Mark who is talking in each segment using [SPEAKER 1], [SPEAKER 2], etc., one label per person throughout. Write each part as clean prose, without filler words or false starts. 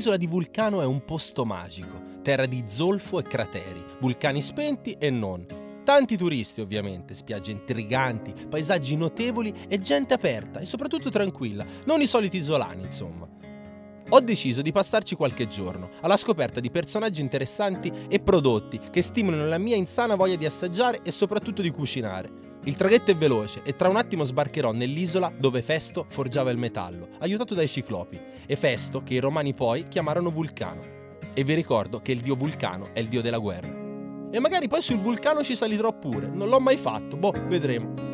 [SPEAKER 1] l'isola di Vulcano è un posto magico, terra di zolfo e crateri, vulcani spenti e non. Tanti turisti ovviamente, spiagge intriganti, paesaggi notevoli e gente aperta e soprattutto tranquilla, non i soliti isolani insomma. Ho deciso di passarci qualche giorno, alla scoperta di personaggi interessanti e prodotti che stimolano la mia insana voglia di assaggiare e soprattutto di cucinare. Il traghetto è veloce e tra un attimo sbarcherò nell'isola dove Festo forgiava il metallo, aiutato dai ciclopi, e Festo che i romani poi chiamarono Vulcano. E vi ricordo che il dio Vulcano è il dio della guerra. E magari poi sul vulcano ci saliterò pure, non l'ho mai fatto, boh, vedremo.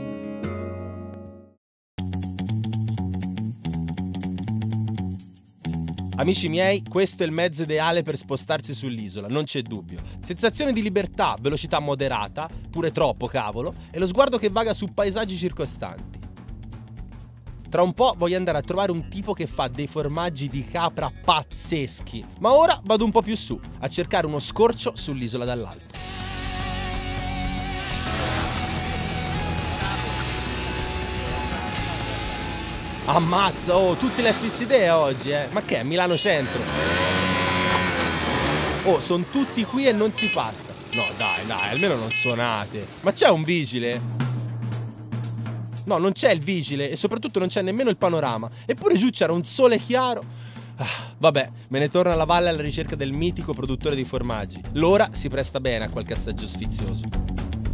[SPEAKER 1] Amici miei, questo è il mezzo ideale per spostarsi sull'isola, non c'è dubbio. Sensazione di libertà, velocità moderata, pure troppo cavolo, e lo sguardo che vaga su paesaggi circostanti. Tra un po' voglio andare a trovare un tipo che fa dei formaggi di capra pazzeschi, ma ora vado un po' più su, a cercare uno scorcio sull'isola dall'alto. Ammazza, oh, tutte le stesse idee oggi, Ma che è? Milano Centro? Oh, sono tutti qui e non si passa. No, dai, almeno non suonate. Ma c'è un vigile? No, non c'è il vigile e soprattutto non c'è nemmeno il panorama. Eppure giù c'era un sole chiaro. Vabbè, me ne torno alla valle alla ricerca del mitico produttore di formaggi. L'ora si presta bene a qualche assaggio sfizioso.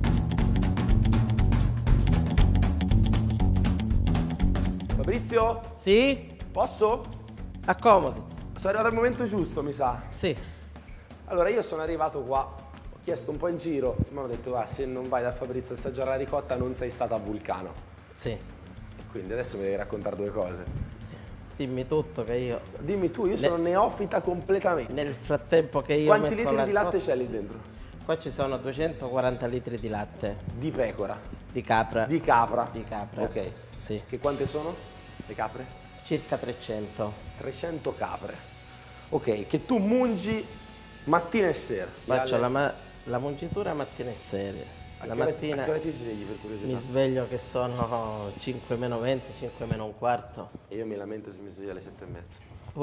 [SPEAKER 2] Fabrizio?
[SPEAKER 3] Sì?
[SPEAKER 2] Posso?
[SPEAKER 3] Accomodi.
[SPEAKER 2] Sono arrivato al momento giusto, mi sa.
[SPEAKER 3] Sì.
[SPEAKER 2] Allora, io sono arrivato qua, ho chiesto un po' in giro, mi hanno detto, va, se non vai da Fabrizio a assaggiare la ricotta non sei stato a Vulcano.
[SPEAKER 3] Sì.
[SPEAKER 2] Quindi adesso mi devi raccontare due cose.
[SPEAKER 3] Dimmi tutto che io...
[SPEAKER 2] Dimmi tu, io sono neofita completamente.
[SPEAKER 3] Nel frattempo che io
[SPEAKER 2] Quanti
[SPEAKER 3] metto
[SPEAKER 2] litri
[SPEAKER 3] la
[SPEAKER 2] di latte
[SPEAKER 3] ricotta...
[SPEAKER 2] c'è lì dentro?
[SPEAKER 3] Qua ci sono 240 litri di latte.
[SPEAKER 2] Di pecora?
[SPEAKER 3] Di capra.
[SPEAKER 2] Di capra?
[SPEAKER 3] Di capra.
[SPEAKER 2] Ok.
[SPEAKER 3] Sì.
[SPEAKER 2] Che quante sono le capre?
[SPEAKER 3] Circa 300.
[SPEAKER 2] 300 capre. Ok, che tu mungi mattina e sera.
[SPEAKER 3] Faccio la mungitura mattina e sera. La mattina
[SPEAKER 2] a che ora ti svegli, per curiosità?
[SPEAKER 3] mi sveglio che sono 5 meno 20, 5 meno un quarto.
[SPEAKER 2] E io mi lamento se mi sveglio alle 7:30.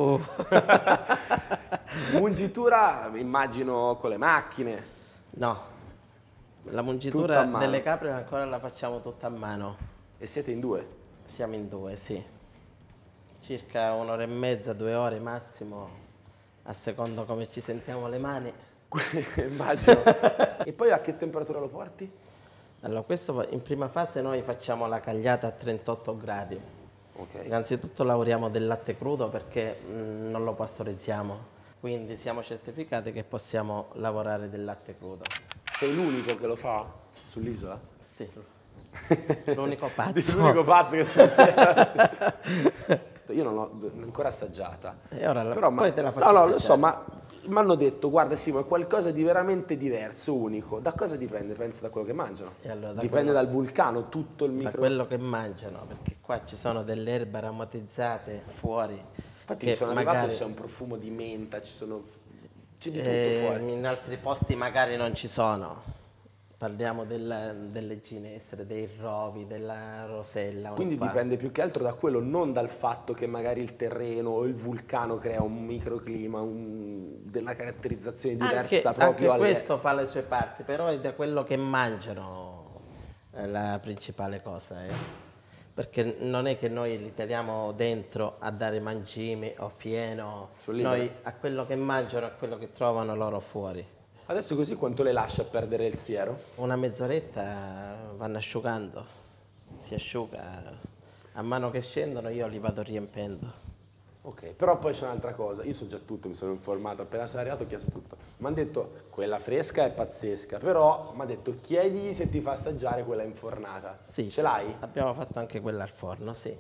[SPEAKER 2] Mungitura immagino con le macchine.
[SPEAKER 3] No, la mungitura delle capre ancora la facciamo tutta a mano.
[SPEAKER 2] E siete in due?
[SPEAKER 3] Siamo in due, sì. Circa un'ora e mezza, 2 ore massimo, a secondo come ci sentiamo le mani.
[SPEAKER 2] Immagino. E poi a che temperatura lo porti?
[SPEAKER 3] Allora, questo in prima fase noi facciamo la cagliata a 38 gradi.
[SPEAKER 2] Okay.
[SPEAKER 3] Innanzitutto lavoriamo del latte crudo perché non lo pastorizziamo, quindi siamo certificati che possiamo lavorare del latte crudo.
[SPEAKER 2] Sei l'unico che lo fa sull'isola?
[SPEAKER 3] Sì, l'unico pazzo.
[SPEAKER 2] L'unico pazzo che sta Io non l'ho ancora assaggiata.
[SPEAKER 3] E ora
[SPEAKER 2] però
[SPEAKER 3] poi te la faccio
[SPEAKER 2] No,
[SPEAKER 3] assaggiare.
[SPEAKER 2] lo so, ma mi hanno detto, guarda Simo, è qualcosa di veramente diverso, unico. Da cosa dipende? Penso da quello che mangiano.
[SPEAKER 3] E allora,
[SPEAKER 2] dipende dal vulcano, tutto il micro...
[SPEAKER 3] Da quello che mangiano, perché qua ci sono delle erbe aromatizzate fuori.
[SPEAKER 2] Infatti che sono arrivato, c'è un profumo di menta, c'è di tutto fuori.
[SPEAKER 3] In altri posti magari non ci sono. Parliamo delle ginestre, dei rovi, della rosella.
[SPEAKER 2] Quindi dipende più che altro da quello, non dal fatto che magari il terreno o il vulcano crea un microclima, della caratterizzazione diversa proprio.
[SPEAKER 3] Anche questo fa le sue parti, però è da quello che mangiano la principale cosa. Perché non è che noi li teniamo dentro a dare mangimi o fieno, noi a quello che mangiano, a quello che trovano loro fuori.
[SPEAKER 2] Adesso così quanto le lascia perdere il siero?
[SPEAKER 3] Una mezz'oretta vanno asciugando, si asciuga, a mano che scendono io li vado riempendo.
[SPEAKER 2] Ok, però poi c'è un'altra cosa, io so già tutto, mi sono informato, appena sono arrivato ho chiesto tutto. Mi hanno detto, quella fresca è pazzesca, però mi ha detto chiedi se ti fa assaggiare quella infornata.
[SPEAKER 3] Sì,
[SPEAKER 2] ce l'hai?
[SPEAKER 3] Abbiamo fatto anche quella al forno, sì.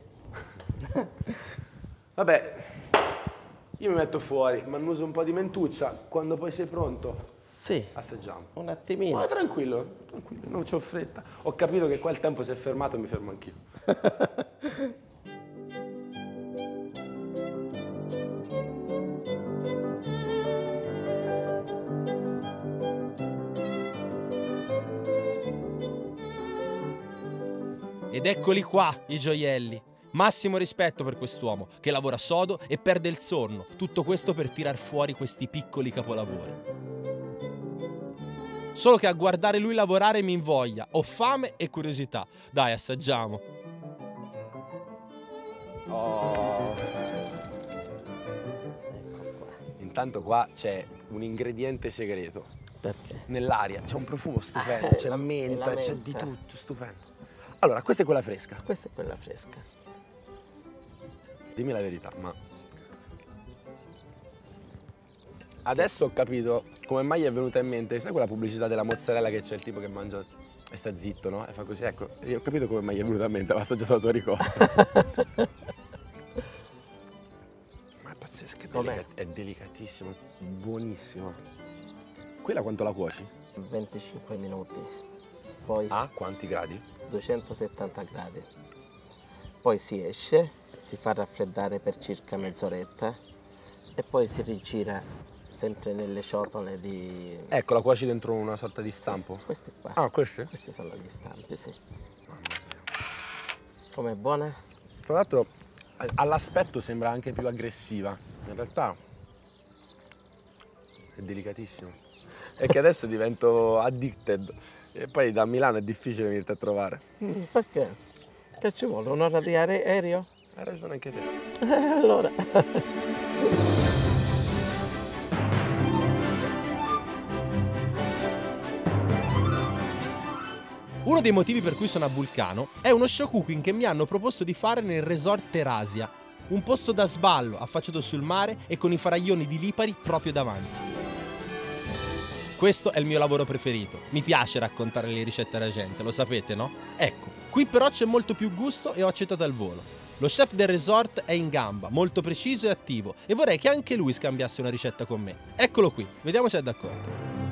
[SPEAKER 2] Vabbè, io mi metto fuori, mi annuso un po' di mentuccia, quando poi sei pronto
[SPEAKER 3] sì,
[SPEAKER 2] assaggiamo.
[SPEAKER 3] Un attimino.
[SPEAKER 2] Ma tranquillo, non c'ho fretta. Ho capito che qua il tempo si è fermato e mi fermo anch'io.
[SPEAKER 1] Ed eccoli qua, i gioielli. Massimo rispetto per quest'uomo che lavora sodo e perde il sonno, tutto questo per tirar fuori questi piccoli capolavori. Solo che a guardare lui lavorare mi invoglia, ho fame e curiosità. Dai, assaggiamo.
[SPEAKER 2] Oh. Intanto qua c'è un ingrediente segreto.
[SPEAKER 3] Perché?
[SPEAKER 2] Nell'aria c'è un profumo stupendo, c'è la menta, c'è di tutto, stupendo. Allora, questa è quella fresca.
[SPEAKER 3] Questa è quella fresca.
[SPEAKER 2] Dimmi la verità, ma adesso ho capito come mai è venuta in mente, sai quella pubblicità della mozzarella che c'è il tipo che mangia e sta zitto, no? E fa così, ecco, io ho capito come mai è venuta in mente, ho assaggiato la tua ricordo. Ma è pazzesco, è delicatissimo, buonissimo. Quella quanto la cuoci?
[SPEAKER 3] 25 minuti. Poi
[SPEAKER 2] A quanti gradi?
[SPEAKER 3] 270 gradi. Poi si esce, si fa raffreddare per circa mezz'oretta e poi si rigira sempre nelle ciotole di...
[SPEAKER 2] Ecco, la cuoci dentro una sorta di stampo?
[SPEAKER 3] Sì, queste qua.
[SPEAKER 2] Ah, queste?
[SPEAKER 3] Questi sono gli stampi, sì. Com'è buona?
[SPEAKER 2] Tra l'altro all'aspetto sembra anche più aggressiva, in realtà è delicatissimo. È che adesso divento addicted e poi da Milano è difficile venirti a trovare.
[SPEAKER 3] Perché? Che ci vuole? Un'ora di aereo?
[SPEAKER 2] Hai ragione anche te.
[SPEAKER 3] Allora.
[SPEAKER 1] Uno dei motivi per cui sono a Vulcano è uno show cooking che mi hanno proposto di fare nel resort Terasia, un posto da sballo affacciato sul mare e con i faraglioni di Lipari proprio davanti. Questo è il mio lavoro preferito, mi piace raccontare le ricette alla gente, lo sapete, no? Ecco, qui però c'è molto più gusto e ho accettato al volo. Lo chef del resort è in gamba, molto preciso e attivo e vorrei che anche lui scambiasse una ricetta con me. Eccolo qui, vediamo se è d'accordo.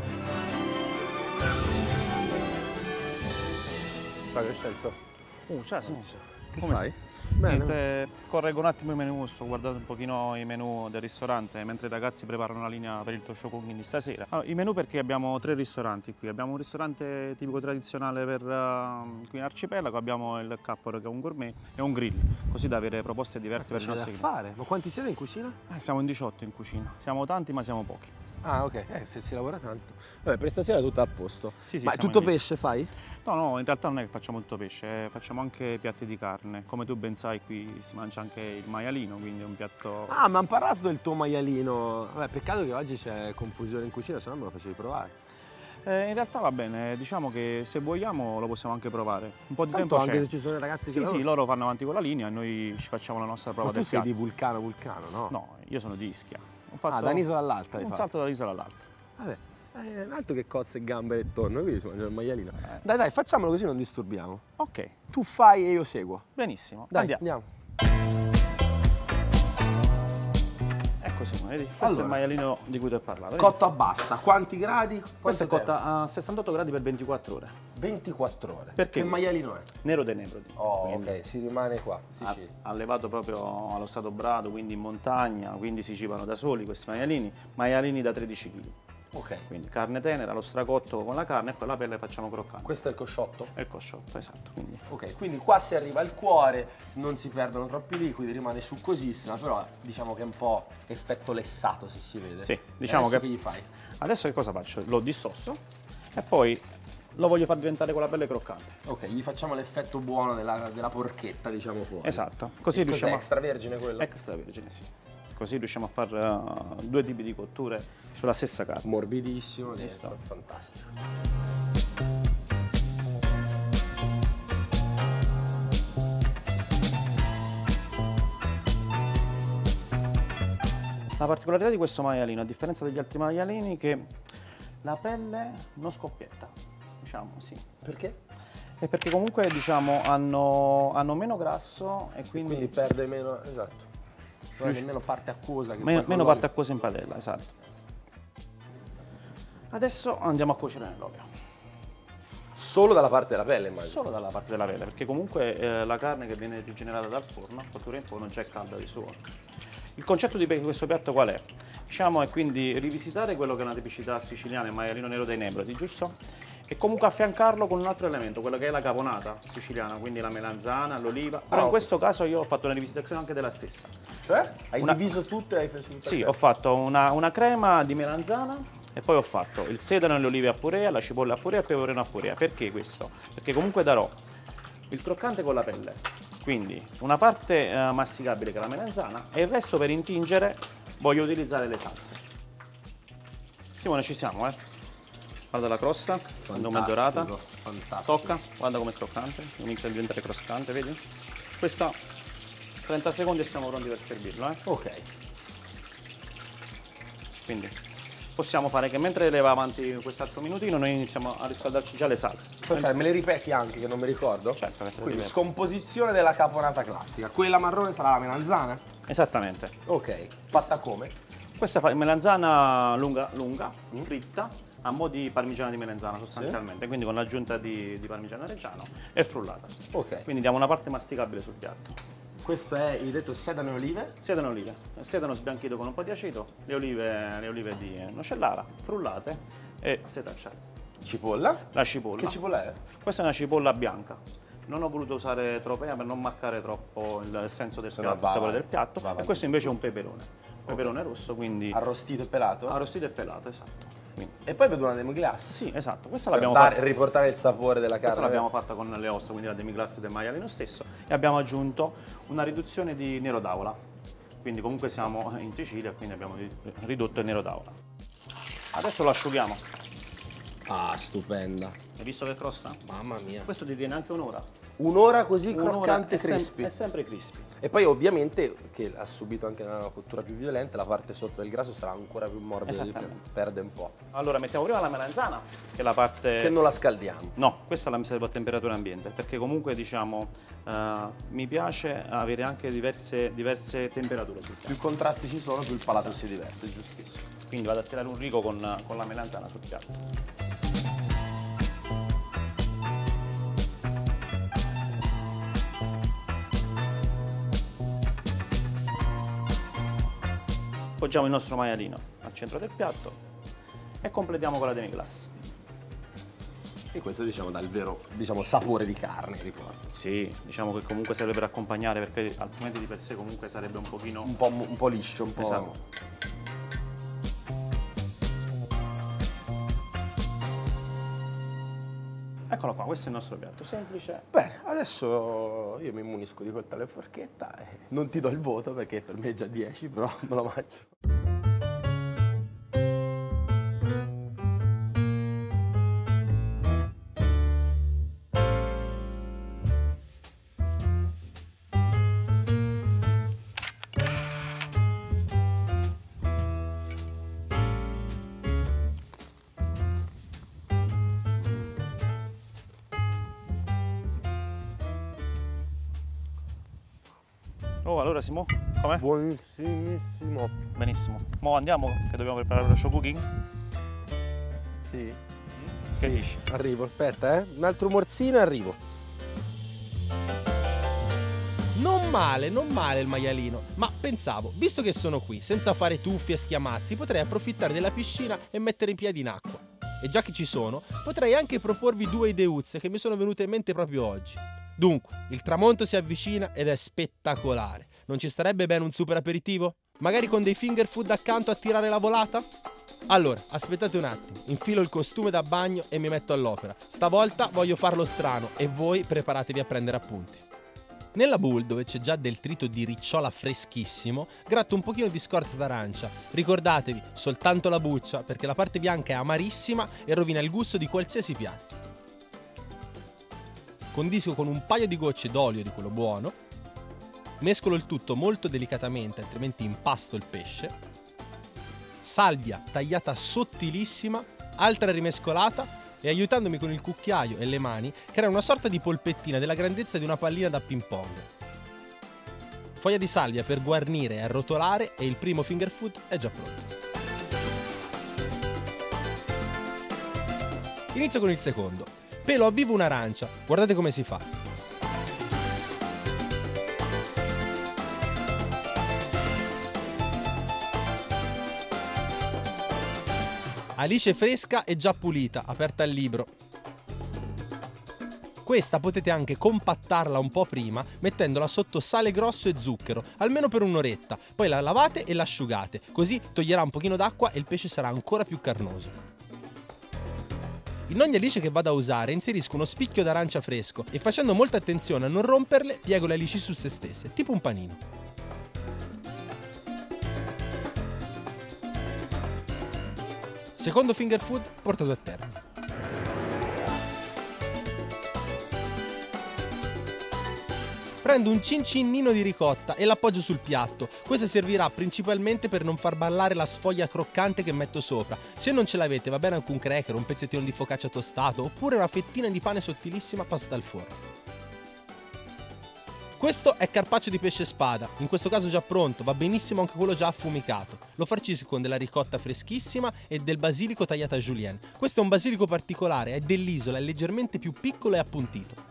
[SPEAKER 2] Ciao Crescenzo.
[SPEAKER 4] Ciao, sì.
[SPEAKER 2] Che
[SPEAKER 4] Come
[SPEAKER 2] fai?
[SPEAKER 4] stai?
[SPEAKER 2] Bene.
[SPEAKER 4] Niente, correggo un attimo i menù, sto guardando un pochino i menù del ristorante mentre i ragazzi preparano la linea per il tuo show cooking di stasera. Allora, i menù perché abbiamo 3 ristoranti qui, abbiamo un ristorante tipico tradizionale per qui in Arcipelago, abbiamo il Cappor che è un gourmet e un grill, così da avere proposte diverse per i
[SPEAKER 2] C'è da
[SPEAKER 4] nostri clienti.
[SPEAKER 2] fare. Ma quanti siete in cucina?
[SPEAKER 4] Siamo in 18 in cucina, siamo tanti ma siamo pochi.
[SPEAKER 2] Ah, ok. Se si lavora tanto. Vabbè, per stasera è tutto a posto.
[SPEAKER 4] Sì,
[SPEAKER 2] Ma
[SPEAKER 4] siamo
[SPEAKER 2] tutto
[SPEAKER 4] in
[SPEAKER 2] pesce fai?
[SPEAKER 4] No, in realtà non è che facciamo tutto pesce, facciamo anche piatti di carne. Come tu ben sai qui si mangia anche il maialino, quindi è un piatto...
[SPEAKER 2] Ah, mi hanno parlato del tuo maialino. Vabbè, peccato che oggi c'è confusione in cucina, se no me lo facevi provare.
[SPEAKER 4] In realtà va bene, diciamo che se vogliamo lo possiamo anche provare. Un po' di
[SPEAKER 2] Tanto
[SPEAKER 4] tempo
[SPEAKER 2] anche
[SPEAKER 4] c'è.
[SPEAKER 2] se ci sono i ragazzi che
[SPEAKER 4] Sì,
[SPEAKER 2] lavorano.
[SPEAKER 4] loro vanno avanti con la linea e noi ci facciamo la nostra prova
[SPEAKER 2] Ma tu
[SPEAKER 4] del
[SPEAKER 2] sei
[SPEAKER 4] piatto.
[SPEAKER 2] di Vulcano, no?
[SPEAKER 4] No, io sono di Ischia. Ho fatto
[SPEAKER 2] da un'isola all'altra hai
[SPEAKER 4] un
[SPEAKER 2] fatto.
[SPEAKER 4] salto dall'isola all'altra.
[SPEAKER 2] Vabbè, altro che cozze e gambe e tonno, qui si mangia il maialino. Dai, facciamolo così non disturbiamo.
[SPEAKER 4] Ok,
[SPEAKER 2] Tu fai e io seguo.
[SPEAKER 4] benissimo.
[SPEAKER 2] Dai,
[SPEAKER 4] Andiamo.
[SPEAKER 2] andiamo.
[SPEAKER 4] Ecco Simone, vedi? Questo
[SPEAKER 2] Allora.
[SPEAKER 4] è il maialino di cui ti ho parlato. vedi?
[SPEAKER 2] Cotto a bassa, quanti gradi?
[SPEAKER 4] Questo è
[SPEAKER 2] Quanto tempo?
[SPEAKER 4] cotta a 68 gradi per 24 ore.
[SPEAKER 2] 24 ore.
[SPEAKER 4] Perché
[SPEAKER 2] Che maialino è?
[SPEAKER 4] Nero dei Nebrodi.
[SPEAKER 2] Oh,
[SPEAKER 4] Quindi
[SPEAKER 2] ok, si rimane qua, Sicilia.
[SPEAKER 4] Allevato proprio allo stato brado, quindi in montagna, quindi si cibano da soli questi maialini da 13 kg.
[SPEAKER 2] Ok.
[SPEAKER 4] Quindi carne tenera, lo stracotto con la carne e poi la pelle facciamo croccante.
[SPEAKER 2] Questo è il cosciotto?
[SPEAKER 4] È il cosciotto, esatto. Quindi.
[SPEAKER 2] Ok, quindi qua si arriva al cuore, non si perdono troppi liquidi, rimane succosissima, però diciamo che è un po' effetto lessato se si vede.
[SPEAKER 4] Sì, diciamo
[SPEAKER 2] Adesso
[SPEAKER 4] che-
[SPEAKER 2] gli fai?
[SPEAKER 4] Adesso che cosa faccio? Lo dissosso e poi lo voglio far diventare con la pelle croccante.
[SPEAKER 2] Ok, gli facciamo l'effetto buono della porchetta, diciamo fuori.
[SPEAKER 4] Esatto. Così riusciamo
[SPEAKER 2] Cos'è, extravergine quello?
[SPEAKER 4] Extravergine, sì. Così riusciamo a fare 2 tipi di cotture sulla stessa carne.
[SPEAKER 2] Morbidissimo,
[SPEAKER 4] Visto?
[SPEAKER 2] dentro, fantastico.
[SPEAKER 4] La particolarità di questo maialino, a differenza degli altri maialini, è che la pelle non scoppietta, diciamo, sì.
[SPEAKER 2] Perché?
[SPEAKER 4] E perché comunque, diciamo, hanno meno grasso e
[SPEAKER 2] Quindi perde meno, esatto. Non è nemmeno parte acquosa. Che
[SPEAKER 4] meno
[SPEAKER 2] poi con
[SPEAKER 4] parte
[SPEAKER 2] l'olio-
[SPEAKER 4] acquosa in padella, esatto. Adesso andiamo a cuocere nell'olio.
[SPEAKER 2] Solo dalla parte della pelle, immagino.
[SPEAKER 4] Solo dalla parte della pelle, perché comunque la carne che viene rigenerata dal forno, cottura in forno, già è calda di suo. Il concetto di questo piatto qual è? Diciamo è quindi rivisitare quello che è una tipicità siciliana, il maialino nero dei Nebrodi, giusto? e comunque affiancarlo con un altro elemento, quello che è la caponata siciliana, quindi la melanzana, l'oliva. Però in questo caso io ho fatto una rivisitazione anche della stessa.
[SPEAKER 2] Cioè? Hai diviso tutto e hai fatto tutto?
[SPEAKER 4] Sì, ho fatto una crema di melanzana e poi ho fatto il sedano e le olive a purea, la cipolla a purea e il pecorino a purea. Perché questo? Perché comunque darò il croccante con la pelle, quindi una parte masticabile che è la melanzana e il resto per intingere voglio utilizzare le salse. Simone, ci siamo, Guarda la crosta, quando è dorata.
[SPEAKER 2] Fantastico.
[SPEAKER 4] Tocca, guarda com'è croccante, comincia a diventare croccante, vedi? Questa 30 secondi e siamo pronti per servirlo,
[SPEAKER 2] Ok.
[SPEAKER 4] Quindi possiamo fare che mentre lei va avanti quest'altro minutino noi iniziamo a riscaldarci già le salse.
[SPEAKER 2] Perfetto, me le ripeti anche che non mi ricordo?
[SPEAKER 4] Certo, che te lo
[SPEAKER 2] Quindi
[SPEAKER 4] ripeto.
[SPEAKER 2] scomposizione della caponata classica. Quella marrone sarà la melanzana?
[SPEAKER 4] Esattamente.
[SPEAKER 2] Ok. Fatta come?
[SPEAKER 4] Questa è melanzana lunga, fritta, a mo' di parmigiana di melanzana sostanzialmente, quindi con l'aggiunta di parmigiano reggiano e frullata.
[SPEAKER 2] Ok.
[SPEAKER 4] Quindi diamo una parte masticabile sul piatto.
[SPEAKER 2] Questo è, hai detto, sedano e olive?
[SPEAKER 4] Sedano e olive, sedano sbianchito con un po' di aceto, le olive di nocellara, frullate e setacciate.
[SPEAKER 2] Cipolla?
[SPEAKER 4] La cipolla.
[SPEAKER 2] Che cipolla è?
[SPEAKER 4] Questa è una cipolla bianca. Non ho voluto usare tropea per non marcare troppo il senso del piatto, il sapore del piatto. E questo invece è un peperone. Peperone rosso, quindi
[SPEAKER 2] Arrostito e pelato?
[SPEAKER 4] arrostito e pelato, esatto. Quindi,
[SPEAKER 2] E poi vedo una demi-glace.
[SPEAKER 4] sì, esatto. Questa
[SPEAKER 2] Per
[SPEAKER 4] l'abbiamo fatta.
[SPEAKER 2] riportare il sapore della
[SPEAKER 4] Questa
[SPEAKER 2] carne.
[SPEAKER 4] l'abbiamo fatta con le ossa, quindi la demi-glace del maialino stesso. E abbiamo aggiunto una riduzione di nero d'avola. Quindi comunque siamo in Sicilia, quindi abbiamo ridotto il nero d'avola. Adesso lo asciughiamo.
[SPEAKER 2] Ah, stupenda.
[SPEAKER 4] Hai visto che crosta?
[SPEAKER 2] Mamma mia.
[SPEAKER 4] Questo ti tiene anche un'ora.
[SPEAKER 2] Un'ora così
[SPEAKER 4] Un'ora
[SPEAKER 2] croccante
[SPEAKER 4] è
[SPEAKER 2] crispy.
[SPEAKER 4] È sempre crispy.
[SPEAKER 2] E poi ovviamente, che ha subito anche una cottura più violenta, la parte sotto del grasso sarà ancora più morbida di più. Perde un po'.
[SPEAKER 4] Allora mettiamo prima la melanzana, che è la parte...
[SPEAKER 2] Che non la scaldiamo.
[SPEAKER 4] No, questa la servo a temperatura ambiente, perché comunque diciamo mi piace avere anche diverse temperature sul piatto.
[SPEAKER 2] Più contrasti ci sono, più il palato si diverte, è giustissimo.
[SPEAKER 4] Quindi vado a tirare un rigo con la melanzana sul piatto. Appoggiamo il nostro maialino al centro del piatto e completiamo con la demi-glace.
[SPEAKER 2] E questo diciamo dà il vero sapore di carne, ricordo.
[SPEAKER 4] Sì, diciamo che comunque serve per accompagnare, perché altrimenti di per sé comunque sarebbe un pochino...
[SPEAKER 2] Un po' liscio, un po'...
[SPEAKER 4] Esatto. Eccolo qua, questo è il nostro piatto semplice.
[SPEAKER 2] Bene, adesso io mi munisco di coltello e forchetta e non ti do il voto perché per me è già 10, però me lo mangio.
[SPEAKER 4] Oh, allora Simo, com'è?
[SPEAKER 2] Buonissimissimo.
[SPEAKER 4] Benissimo. Mo andiamo, che dobbiamo preparare lo show cooking?
[SPEAKER 2] Sì.
[SPEAKER 4] Che dici?
[SPEAKER 2] Arrivo, aspetta, un altro morzino e arrivo.
[SPEAKER 1] Non male il maialino, ma pensavo, visto che sono qui, senza fare tuffi e schiamazzi, potrei approfittare della piscina e mettere i piedi in acqua. E già che ci sono, potrei anche proporvi due ideuzze che mi sono venute in mente proprio oggi. Dunque, il tramonto si avvicina ed è spettacolare. Non ci starebbe bene un super aperitivo? Magari con dei finger food accanto a tirare la volata? Allora, aspettate un attimo, infilo il costume da bagno e mi metto all'opera. Stavolta voglio farlo strano e voi preparatevi a prendere appunti. Nella bowl, dove c'è già del trito di ricciola freschissimo, gratto un pochino di scorza d'arancia. Ricordatevi, soltanto la buccia, perché la parte bianca è amarissima e rovina il gusto di qualsiasi piatto. Condisco con un paio di gocce d'olio di quello buono, mescolo il tutto molto delicatamente, altrimenti impasto il pesce, salvia tagliata sottilissima, altra rimescolata e aiutandomi con il cucchiaio e le mani crea una sorta di polpettina della grandezza di una pallina da ping pong. Foglia di salvia per guarnire e arrotolare e il primo finger food è già pronto. Inizio con il secondo. Pelo a vivo un'arancia, guardate come si fa. Alice fresca e già pulita, aperta al libro. Questa potete anche compattarla un po' prima mettendola sotto sale grosso e zucchero, almeno per un'oretta, poi la lavate e l'asciugate, così toglierà un pochino d'acqua e il pesce sarà ancora più carnoso. In ogni alice che vado a usare inserisco uno spicchio d'arancia fresco e facendo molta attenzione a non romperle piego le alici su se stesse, tipo un panino. Secondo finger food portato a termine. Prendo un cincinnino di ricotta e l'appoggio sul piatto. Questo servirà principalmente per non far ballare la sfoglia croccante che metto sopra. Se non ce l'avete va bene anche un cracker, un pezzettino di focaccia tostato oppure una fettina di pane sottilissima pasta al forno. Questo è carpaccio di pesce spada, in questo caso già pronto, va benissimo anche quello già affumicato. Lo farcisco con della ricotta freschissima e del basilico tagliato a julienne. Questo è un basilico particolare, è dell'isola, è leggermente più piccolo e appuntito.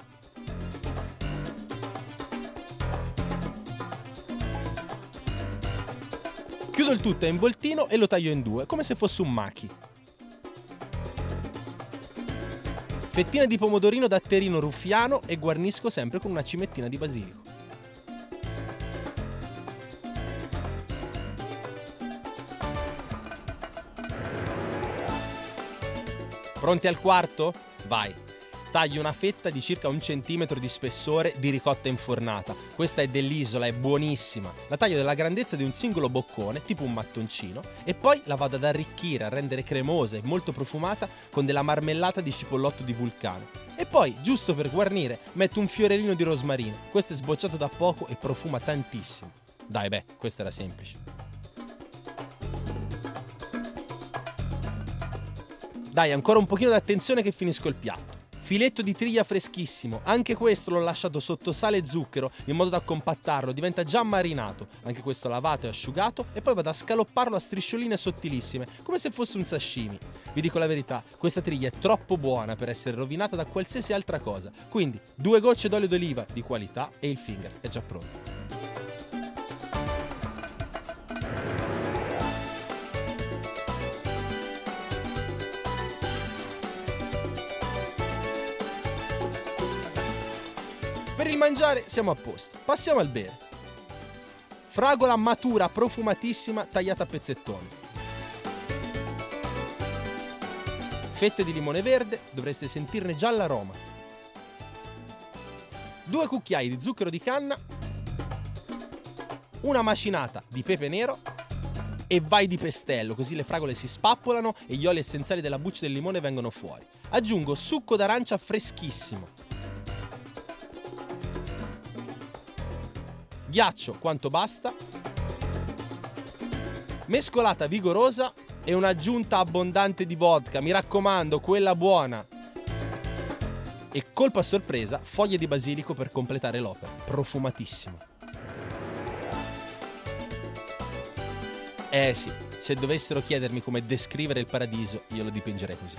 [SPEAKER 1] Chiudo il tutto a involtino e lo taglio in due, come se fosse un maki. Fettine di pomodorino datterino ruffiano e guarnisco sempre con una cimettina di basilico. Pronti al quarto? Vai! Taglio una fetta di circa 1 centimetro di spessore di ricotta infornata. Questa è dell'isola, è buonissima. La taglio della grandezza di un singolo boccone, tipo un mattoncino, e poi la vado ad arricchire, a rendere cremosa e molto profumata con della marmellata di cipollotto di Vulcano. E poi, giusto per guarnire, metto un fiorellino di rosmarino. Questo è sbocciato da poco e profuma tantissimo. Dai, beh, questa era semplice. Dai, ancora un pochino d'attenzione che finisco il piatto. Filetto di triglia freschissimo, anche questo l'ho lasciato sotto sale e zucchero in modo da compattarlo, diventa già marinato, anche questo lavato e asciugato e poi vado a scalopparlo a striscioline sottilissime, come se fosse un sashimi. Vi dico la verità, questa triglia è troppo buona per essere rovinata da qualsiasi altra cosa, quindi 2 gocce d'olio d'oliva di qualità e il finger è già pronto. Per il mangiare siamo a posto, passiamo al bere. Fragola matura profumatissima tagliata a pezzettoni. Fette di limone verde, dovreste sentirne già l'aroma. 2 cucchiai di zucchero di canna, una macinata di pepe nero e vai di pestello, così le fragole si spappolano e gli oli essenziali della buccia del limone vengono fuori. Aggiungo succo d'arancia freschissimo. Ghiaccio quanto basta, mescolata vigorosa e un'aggiunta abbondante di vodka, mi raccomando, quella buona. E colpo a sorpresa, foglie di basilico per completare l'opera, profumatissimo. Sì, se dovessero chiedermi come descrivere il paradiso, io lo dipingerei così.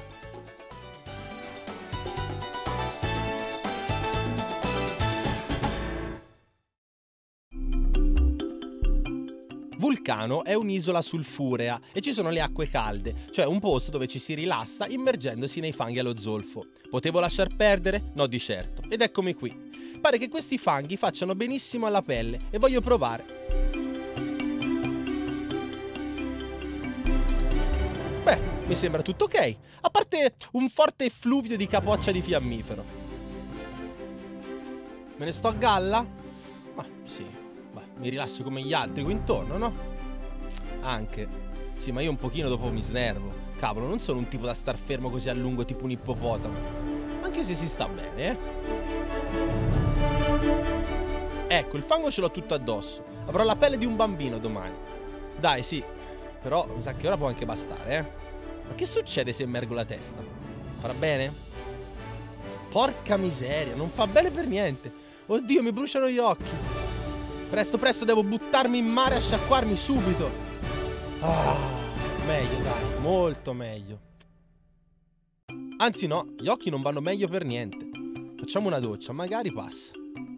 [SPEAKER 1] Vulcano è un'isola sulfurea e ci sono le acque calde, cioè un posto dove ci si rilassa immergendosi nei fanghi allo zolfo. Potevo lasciar perdere? No, di certo. Ed eccomi qui. Pare che questi fanghi facciano benissimo alla pelle e voglio provare. Beh, mi sembra tutto ok, a parte un forte effluvio di capoccia di fiammifero. Me ne sto a galla? Ma sì. Mi rilasso come gli altri qui intorno, no? Anche. Sì, ma io un pochino dopo mi snervo. Cavolo, non sono un tipo da star fermo così a lungo tipo un ippopotamo. Anche se si sta bene, Ecco, il fango ce l'ho tutto addosso. Avrò la pelle di un bambino domani. Dai, sì. Però mi sa che ora può anche bastare, Ma che succede se immergo la testa? Farà bene? Porca miseria, non fa bene per niente. Oddio, mi bruciano gli occhi. Presto, presto, devo buttarmi in mare a sciacquarmi subito. Meglio, dai, molto meglio. Anzi no, gli occhi non vanno meglio per niente. Facciamo una doccia, magari passa.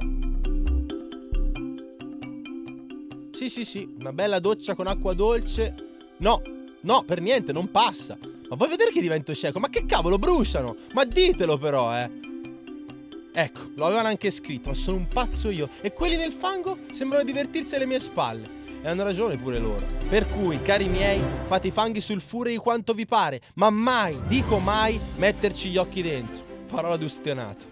[SPEAKER 1] Sì, una bella doccia con acqua dolce. No, per niente, non passa. Ma vuoi vedere che divento cieco? Ma che cavolo, bruciano! Ma ditelo però, Ecco, lo avevano anche scritto, ma sono un pazzo io. E quelli nel fango sembrano divertirsi alle mie spalle. E hanno ragione pure loro. Per cui, cari miei, fate i fanghi sulfurei quanto vi pare, ma mai, dico mai, metterci gli occhi dentro. Parola d'ustionato.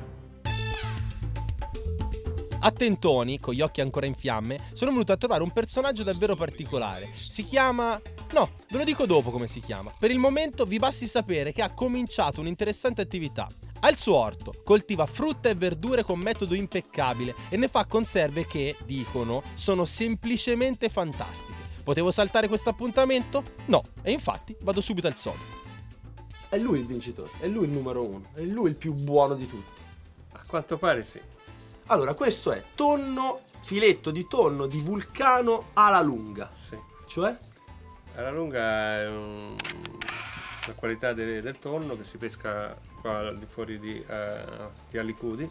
[SPEAKER 1] A Tentoni, con gli occhi ancora in fiamme, sono venuto a trovare un personaggio davvero particolare. Si chiama... No, ve lo dico dopo come si chiama. Per il momento vi basti sapere che ha cominciato un'interessante attività. Ha il suo orto, coltiva frutta e verdure con metodo impeccabile e ne fa conserve che, dicono, sono semplicemente fantastiche. Potevo saltare questo appuntamento? No, e infatti vado subito al sodo.
[SPEAKER 2] È lui il vincitore, è lui il numero 1, è lui il più buono di tutti.
[SPEAKER 5] A quanto pare sì.
[SPEAKER 2] Allora, questo è tonno, filetto di tonno di Vulcano alla lunga.
[SPEAKER 5] Sì.
[SPEAKER 2] Cioè?
[SPEAKER 5] Alla lunga è la qualità del tonno che si pesca qua al di fuori di Alicudi.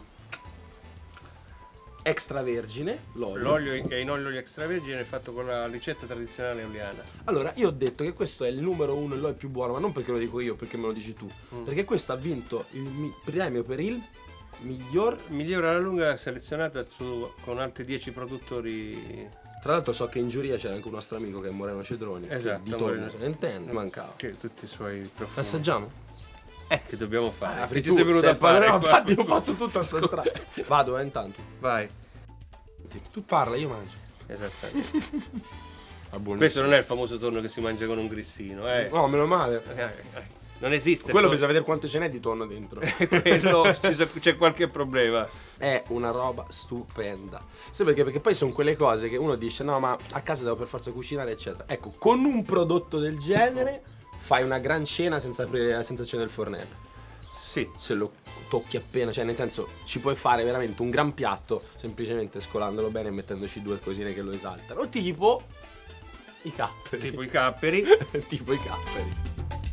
[SPEAKER 2] Extravergine, l'olio.
[SPEAKER 5] L'olio è in olio extravergine fatto con la ricetta tradizionale eoliana.
[SPEAKER 2] Allora, io ho detto che questo è il numero 1 e lo è il più buono, ma non perché lo dico io, perché me lo dici tu. Perché questo ha vinto il premio per il
[SPEAKER 5] migliore alla lunga selezionata con altri 10 produttori.
[SPEAKER 2] Tra l'altro so che in giuria c'era anche un nostro amico che è Moreno Cedroni.
[SPEAKER 5] Esatto,
[SPEAKER 2] di tonno se ne intende, mancava.
[SPEAKER 5] Che tutti i suoi profumi.
[SPEAKER 2] Assaggiamo?
[SPEAKER 5] Che dobbiamo fare?
[SPEAKER 2] Apri
[SPEAKER 5] Che
[SPEAKER 2] tu,
[SPEAKER 5] ci sei venuto a fare?
[SPEAKER 2] infatti ho fatto tutto a sua strada. Vado intanto.
[SPEAKER 5] Vai.
[SPEAKER 2] Tu parla, io mangio.
[SPEAKER 5] Esattamente. Questo non è il famoso tonno che si mangia con un grissino, eh?
[SPEAKER 2] No, meno male.
[SPEAKER 5] Non esiste.
[SPEAKER 2] Quello bisogna vedere quanto ce n'è di tonno dentro.
[SPEAKER 5] Quello c'è qualche problema.
[SPEAKER 2] È una roba stupenda. Sì, perché poi sono quelle cose che uno dice no, ma a casa devo per forza cucinare, eccetera. Ecco, con un prodotto del genere fai una gran cena senza accendere il fornello.
[SPEAKER 5] Sì.
[SPEAKER 2] Se lo tocchi appena, cioè nel senso ci puoi fare veramente un gran piatto semplicemente scolandolo bene e mettendoci 2 cosine che lo esaltano. Tipo i capperi.
[SPEAKER 5] Tipo i capperi.
[SPEAKER 2] Tipo i capperi.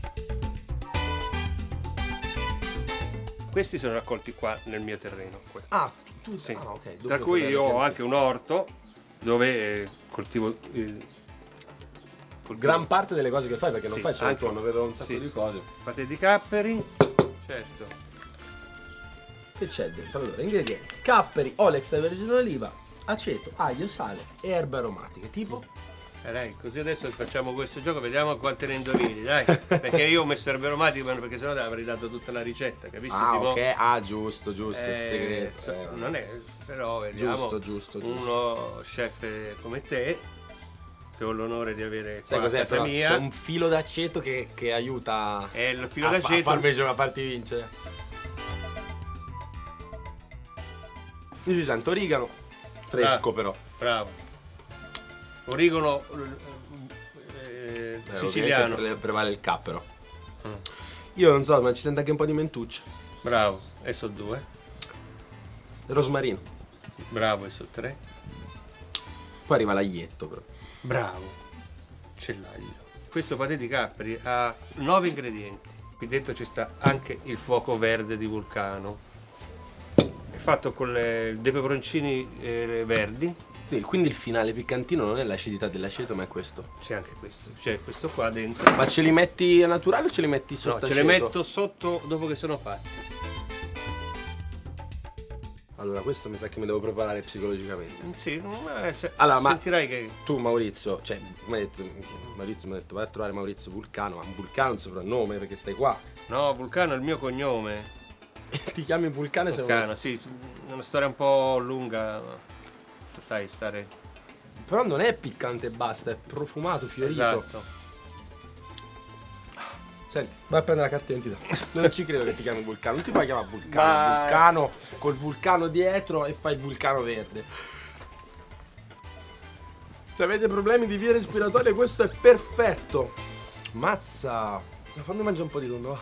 [SPEAKER 5] Questi sono raccolti qua nel mio terreno.
[SPEAKER 2] Ah, tu
[SPEAKER 5] sì.
[SPEAKER 2] Ah, ok.
[SPEAKER 5] Tra cui io ho anche un orto dove coltivo
[SPEAKER 2] gran parte delle cose che fai, perché non
[SPEAKER 5] sì,
[SPEAKER 2] fai solo il
[SPEAKER 5] anche,
[SPEAKER 2] tonno, vedo un sacco
[SPEAKER 5] sì,
[SPEAKER 2] di cose.
[SPEAKER 5] Fate di capperi, certo.
[SPEAKER 2] Che c'è dentro? Allora, ingredienti: capperi, olio extravergine d'oliva, aceto, aglio, sale e erbe aromatiche, tipo?
[SPEAKER 5] Dai, così adesso facciamo questo gioco, vediamo quante ne indovini, dai. Perché io ho messo erbe aromatiche, perché sennò avrei dato tutta la ricetta, capisci?
[SPEAKER 2] Ah,
[SPEAKER 5] Simo?
[SPEAKER 2] ok, giusto, il segreto.
[SPEAKER 5] Non è, però vediamo.
[SPEAKER 2] Giusto.
[SPEAKER 5] Uno chef come te, che ho l'onore di avere qua
[SPEAKER 2] sai
[SPEAKER 5] a
[SPEAKER 2] cos'è,
[SPEAKER 5] casa
[SPEAKER 2] però?
[SPEAKER 5] mia.
[SPEAKER 2] C'è un filo d'aceto che aiuta
[SPEAKER 5] il filo
[SPEAKER 2] a
[SPEAKER 5] d'aceto
[SPEAKER 2] farti vincere. Io ci sento origano, fresco però.
[SPEAKER 5] Bravo. Origano siciliano.
[SPEAKER 2] Prevale il cappero. Io non so, ma ci sento anche un po' di mentuccia.
[SPEAKER 5] Bravo, e so 2.
[SPEAKER 2] Rosmarino.
[SPEAKER 5] Bravo, e so 3.
[SPEAKER 2] Poi arriva l'aglietto però.
[SPEAKER 5] Bravo, c'è l'aglio. Questo patè di capperi ha 9 ingredienti. Qui dentro ci sta anche il fuoco verde di Vulcano. È fatto con dei peperoncini verdi.
[SPEAKER 2] Sì, quindi il finale piccantino non è l'acidità dell'aceto, ma è questo.
[SPEAKER 5] C'è anche questo, c'è questo qua dentro.
[SPEAKER 2] Ma ce li metti a naturale o ce li metti sotto?
[SPEAKER 5] No, ce li metto sotto dopo che sono fatti.
[SPEAKER 2] Allora, questo mi sa che mi devo preparare psicologicamente.
[SPEAKER 5] Sì,
[SPEAKER 2] allora, ma
[SPEAKER 5] sentirai che...
[SPEAKER 2] Tu Maurizio, cioè, Maurizio mi ha detto vai a trovare Maurizio Vulcano, ma Vulcano è un soprannome perché stai qua.
[SPEAKER 5] No, Vulcano è il mio cognome.
[SPEAKER 2] Ti chiami Vulcano e sei
[SPEAKER 5] Vulcano, sì, è una storia un po' lunga. Sai stare.
[SPEAKER 2] Però non è piccante e basta, è profumato, fiorito.
[SPEAKER 5] Esatto.
[SPEAKER 2] Senti, vai a prendere la carta d'identità. Non ci credo che ti chiami Vulcano, non ti puoi chiamare Vulcano.
[SPEAKER 5] Ma...
[SPEAKER 2] Vulcano col vulcano dietro e fai il vulcano verde. Se avete problemi di vie respiratorie, questo è perfetto. Mazza. Fammi mangiare un po' di tonno.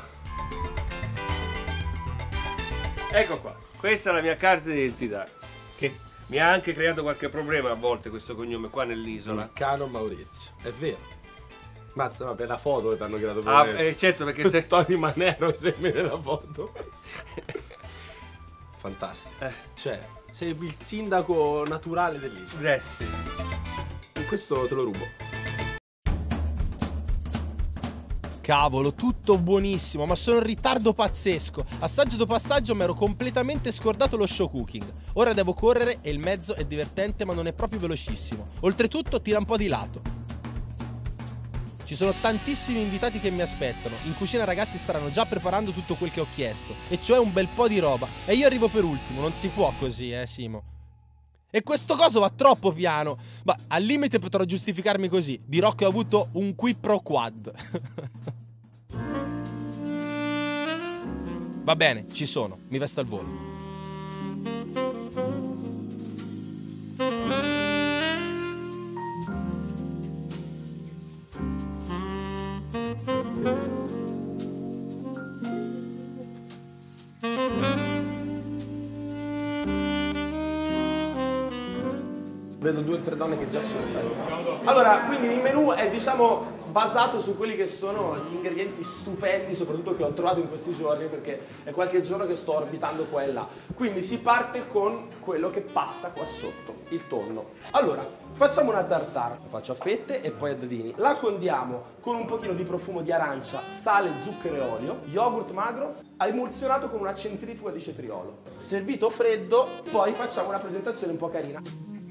[SPEAKER 5] Ecco qua, questa è la mia carta d'identità. Che mi ha anche creato qualche problema a volte questo cognome qua nell'isola.
[SPEAKER 2] Vulcano Maurizio, è vero. Mazza, ma per la foto ti hanno creato problemi.
[SPEAKER 5] Ah, certo, perché se...
[SPEAKER 2] Tony Manero sei nella foto. Fantastico. Cioè, sei il sindaco naturale dell'isola.
[SPEAKER 5] Sì.
[SPEAKER 2] E questo te lo rubo.
[SPEAKER 1] Cavolo, tutto buonissimo, ma sono in ritardo pazzesco. Assaggio dopo assaggio mi ero completamente scordato lo show cooking. Ora devo correre e il mezzo è divertente ma non è proprio velocissimo. Oltretutto tira un po' di lato. Ci sono tantissimi invitati che mi aspettano. In cucina ragazzi staranno già preparando tutto quel che ho chiesto, e cioè un bel po' di roba. E io arrivo per ultimo, non si può così, Simo. E questo coso va troppo piano. Ma al limite potrò giustificarmi così. Dirò che ho avuto un qui pro quad. Va bene, ci sono. Mi vesto al volo.
[SPEAKER 2] Vedo 2 o 3 donne che già sono offerte. Allora, quindi il menù è, diciamo, basato su quelli che sono gli ingredienti stupendi, soprattutto che ho trovato in questi giorni, perché è qualche giorno che sto orbitando qua e là. Quindi si parte con quello che passa qua sotto, il tonno. Allora, facciamo una tartare. La faccio a fette e poi a dadini. La condiamo con un pochino di profumo di arancia, sale, zucchero e olio, yogurt magro, emulsionato con una centrifuga di cetriolo. Servito freddo, poi facciamo una presentazione un po' carina.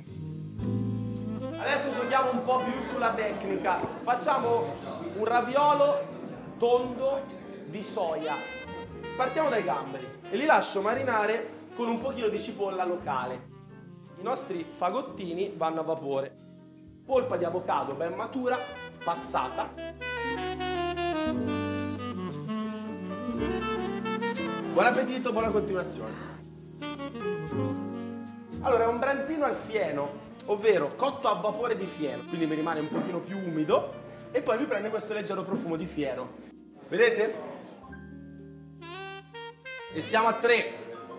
[SPEAKER 2] Adesso giochiamo un po' più sulla tecnica. Facciamo un raviolo tondo di soia. Partiamo dai gamberi e li lascio marinare con un pochino di cipolla locale. I nostri fagottini vanno a vapore. Polpa di avocado ben matura, passata. Buon appetito, buona continuazione. Allora, è un branzino al fieno, ovvero cotto a vapore di fieno, quindi mi rimane un pochino più umido e poi mi prende questo leggero profumo di fieno. Vedete? E siamo a 3.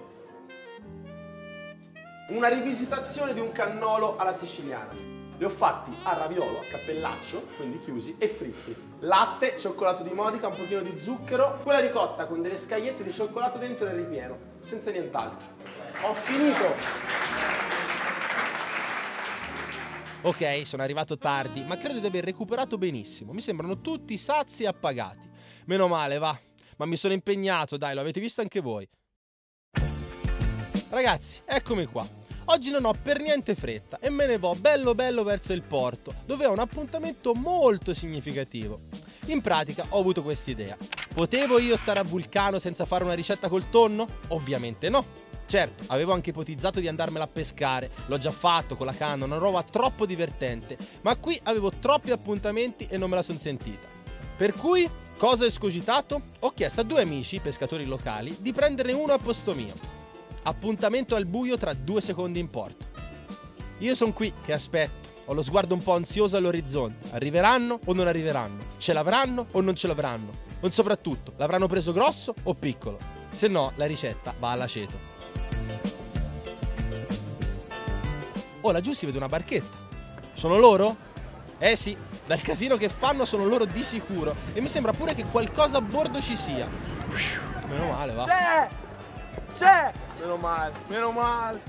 [SPEAKER 2] Una rivisitazione di un cannolo alla siciliana. Li ho fatti a raviolo, a cappellaccio, quindi chiusi, e fritti. Latte, cioccolato di Modica, un pochino di zucchero, quella ricotta con delle scagliette di cioccolato dentro nel ripieno, senza nient'altro. Ho finito!
[SPEAKER 1] Ok, sono arrivato tardi, ma credo di aver recuperato benissimo. Mi sembrano tutti sazi e appagati. Meno male, va. Ma mi sono impegnato, dai, lo avete visto anche voi. Ragazzi, eccomi qua. Oggi non ho per niente fretta e me ne vo bello verso il porto, dove ho un appuntamento molto significativo. In pratica ho avuto quest'idea. Potevo io stare a Vulcano senza fare una ricetta col tonno? Ovviamente no. Certo, avevo anche ipotizzato di andarmela a pescare, l'ho già fatto con la canna, una roba troppo divertente, ma qui avevo troppi appuntamenti e non me la son sentita. Per cui, cosa ho escogitato? Ho chiesto a 2 amici, pescatori locali, di prenderne uno a posto mio. Appuntamento al buio tra 2 secondi in porto. Io sono qui che aspetto, ho lo sguardo un po' ansioso all'orizzonte. Arriveranno o non arriveranno? Ce l'avranno o non ce l'avranno? Non soprattutto, l'avranno preso grosso o piccolo? Se no, la ricetta va all'aceto. Oh, laggiù si vede una barchetta. Sono loro? Eh sì, dal casino che fanno sono loro di sicuro. E mi sembra pure che qualcosa a bordo ci sia. Meno male, va.
[SPEAKER 2] C'è! Meno male, meno male.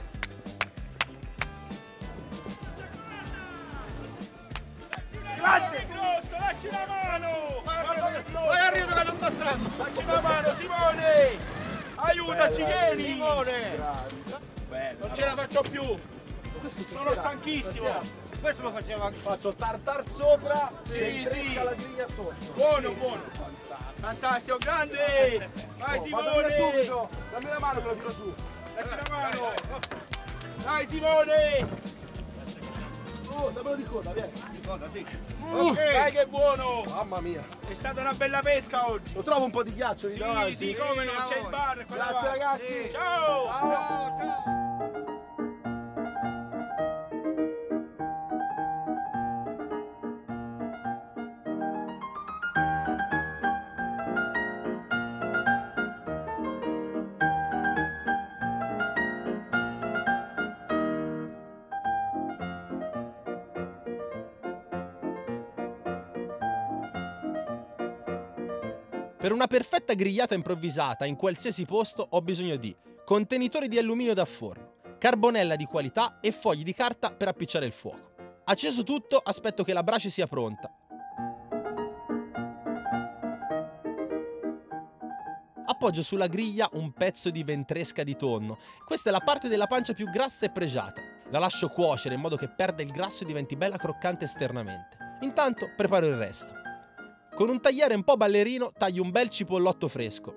[SPEAKER 6] Grande! Grosso, dacci la mano! Vai arriva che non passando! Dacci la mano, Simone! Aiutaci, vieni! Simone! Non ce la faccio più! Sono stanchissimo!
[SPEAKER 7] Questo lo faceva anche.
[SPEAKER 2] Faccio tartar sopra
[SPEAKER 6] Sì, sì!
[SPEAKER 2] la griglia sotto.
[SPEAKER 6] Buono, buono! Fantastico, grande! Vai Simone!
[SPEAKER 2] Dammi la mano che lo tiro su.
[SPEAKER 6] Dacci la mano! Dai Simone!
[SPEAKER 2] Oh, dammelo di coda, vieni.
[SPEAKER 6] Dai che buono!
[SPEAKER 2] Mamma mia.
[SPEAKER 6] È stata una bella pesca oggi!
[SPEAKER 2] Lo trovo un po' di ghiaccio lì
[SPEAKER 6] Sì,
[SPEAKER 2] davanti.
[SPEAKER 6] sì, come no, c'è il bar qua
[SPEAKER 2] Grazie
[SPEAKER 6] davanti.
[SPEAKER 2] ragazzi.
[SPEAKER 6] Ciao!
[SPEAKER 2] Ciao.
[SPEAKER 1] Per una perfetta grigliata improvvisata in qualsiasi posto ho bisogno di contenitori di alluminio da forno, carbonella di qualità e fogli di carta per appicciare il fuoco. Acceso tutto, aspetto che la brace sia pronta. appoggio sulla griglia un pezzo di ventresca di tonno. Questa è la parte della pancia più grassa e pregiata. La lascio cuocere in modo che perda il grasso e diventi bella croccante esternamente. Intanto preparo il resto. Con un tagliere un po' ballerino taglio un bel cipollotto fresco.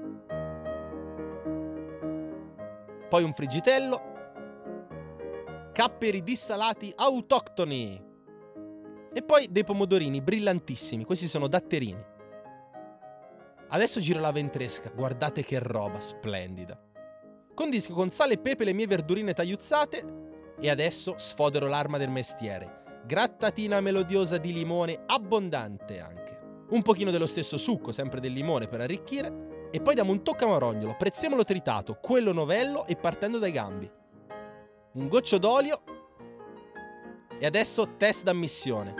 [SPEAKER 1] Poi un friggitello. Capperi dissalati autoctoni. E poi dei pomodorini brillantissimi, questi sono datterini. Adesso giro la ventresca, guardate che roba splendida. Condisco con sale e pepe le mie verdurine tagliuzzate e adesso sfodero l'arma del mestiere. Grattatina melodiosa di limone, abbondante anche. Un pochino dello stesso succo, sempre del limone per arricchire. E poi diamo un tocco amarognolo, prezzemolo tritato, quello novello e partendo dai gambi. Un goccio d'olio. E adesso test d'ammissione.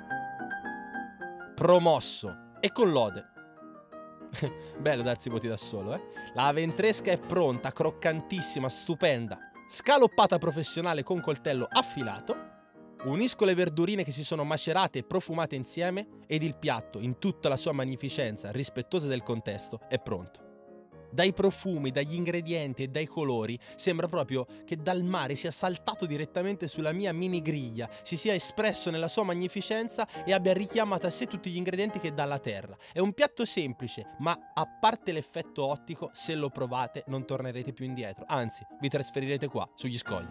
[SPEAKER 1] Promosso e con lode. Bello darsi voti da solo, eh? La ventresca è pronta, croccantissima, stupenda. Scaloppata professionale con coltello affilato. Unisco le verdurine che si sono macerate e profumate insieme ed il piatto, in tutta la sua magnificenza, rispettosa del contesto, è pronto. Dai profumi, dagli ingredienti e dai colori sembra proprio che dal mare sia saltato direttamente sulla mia mini griglia, si sia espresso nella sua magnificenza e abbia richiamato a sé tutti gli ingredienti che dà la terra. È un piatto semplice, ma a parte l'effetto ottico, se lo provate non tornerete più indietro, anzi vi trasferirete qua, sugli scogli.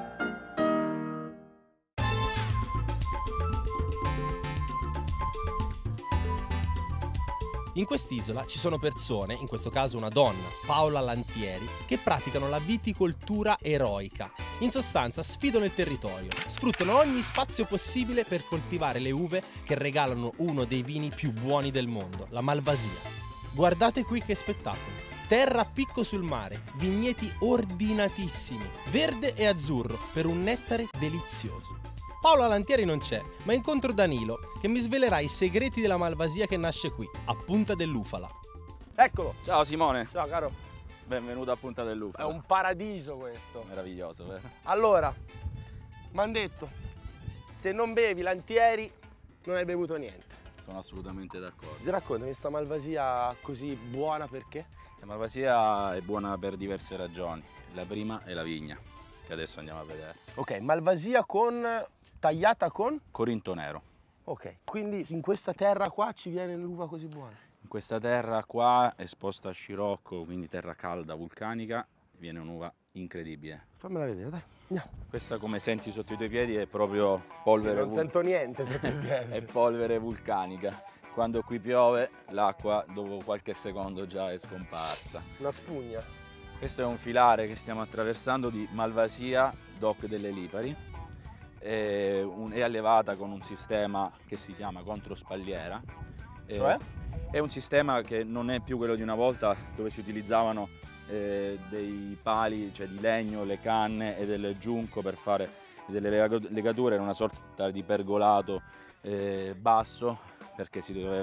[SPEAKER 1] In quest'isola ci sono persone, in questo caso una donna, Paola Lantieri, che praticano la viticoltura eroica. In sostanza sfidano il territorio, sfruttano ogni spazio possibile per coltivare le uve che regalano uno dei vini più buoni del mondo, la Malvasia. Guardate qui che spettacolo! Terra a picco sul mare, vigneti ordinatissimi, verde e azzurro, per un nettare delizioso. Paola Lantieri non c'è, ma incontro Danilo, che mi svelerà i segreti della Malvasia che nasce qui, a Punta dell'Ufala.
[SPEAKER 6] Eccolo.
[SPEAKER 7] Ciao Simone,
[SPEAKER 6] Ciao caro.
[SPEAKER 7] benvenuto a Punta
[SPEAKER 6] È
[SPEAKER 7] dell'Ufala.
[SPEAKER 6] un paradiso questo.
[SPEAKER 7] Meraviglioso, vero?
[SPEAKER 6] Allora, mi hanno detto, se non bevi Lantieri non hai bevuto niente.
[SPEAKER 7] Sono assolutamente d'accordo.
[SPEAKER 6] Ti raccontami questa Malvasia così buona perché?
[SPEAKER 7] La Malvasia è buona per diverse ragioni. La prima è la vigna, che adesso andiamo a vedere.
[SPEAKER 6] Ok, Malvasia tagliata con?
[SPEAKER 7] Corinto nero.
[SPEAKER 6] Ok, quindi in questa terra qua ci viene l'uva così buona.
[SPEAKER 7] In questa terra qua, esposta a scirocco, quindi terra calda, vulcanica, viene un'uva incredibile.
[SPEAKER 6] Fammela vedere, dai. Andiamo.
[SPEAKER 7] Questa, come senti sotto i tuoi piedi, è proprio polvere,
[SPEAKER 6] Non sento niente sotto i piedi.
[SPEAKER 7] è polvere vulcanica. Quando qui piove, l'acqua dopo qualche secondo già è scomparsa.
[SPEAKER 6] Una spugna.
[SPEAKER 7] Questo è un filare che stiamo attraversando di Malvasia DOC delle Lipari. È allevata con un sistema che si chiama controspalliera.
[SPEAKER 6] Cioè?
[SPEAKER 7] È un sistema che non è più quello di una volta, dove si utilizzavano dei pali, cioè di legno, le canne e del giunco per fare delle legature, era una sorta di pergolato basso, perché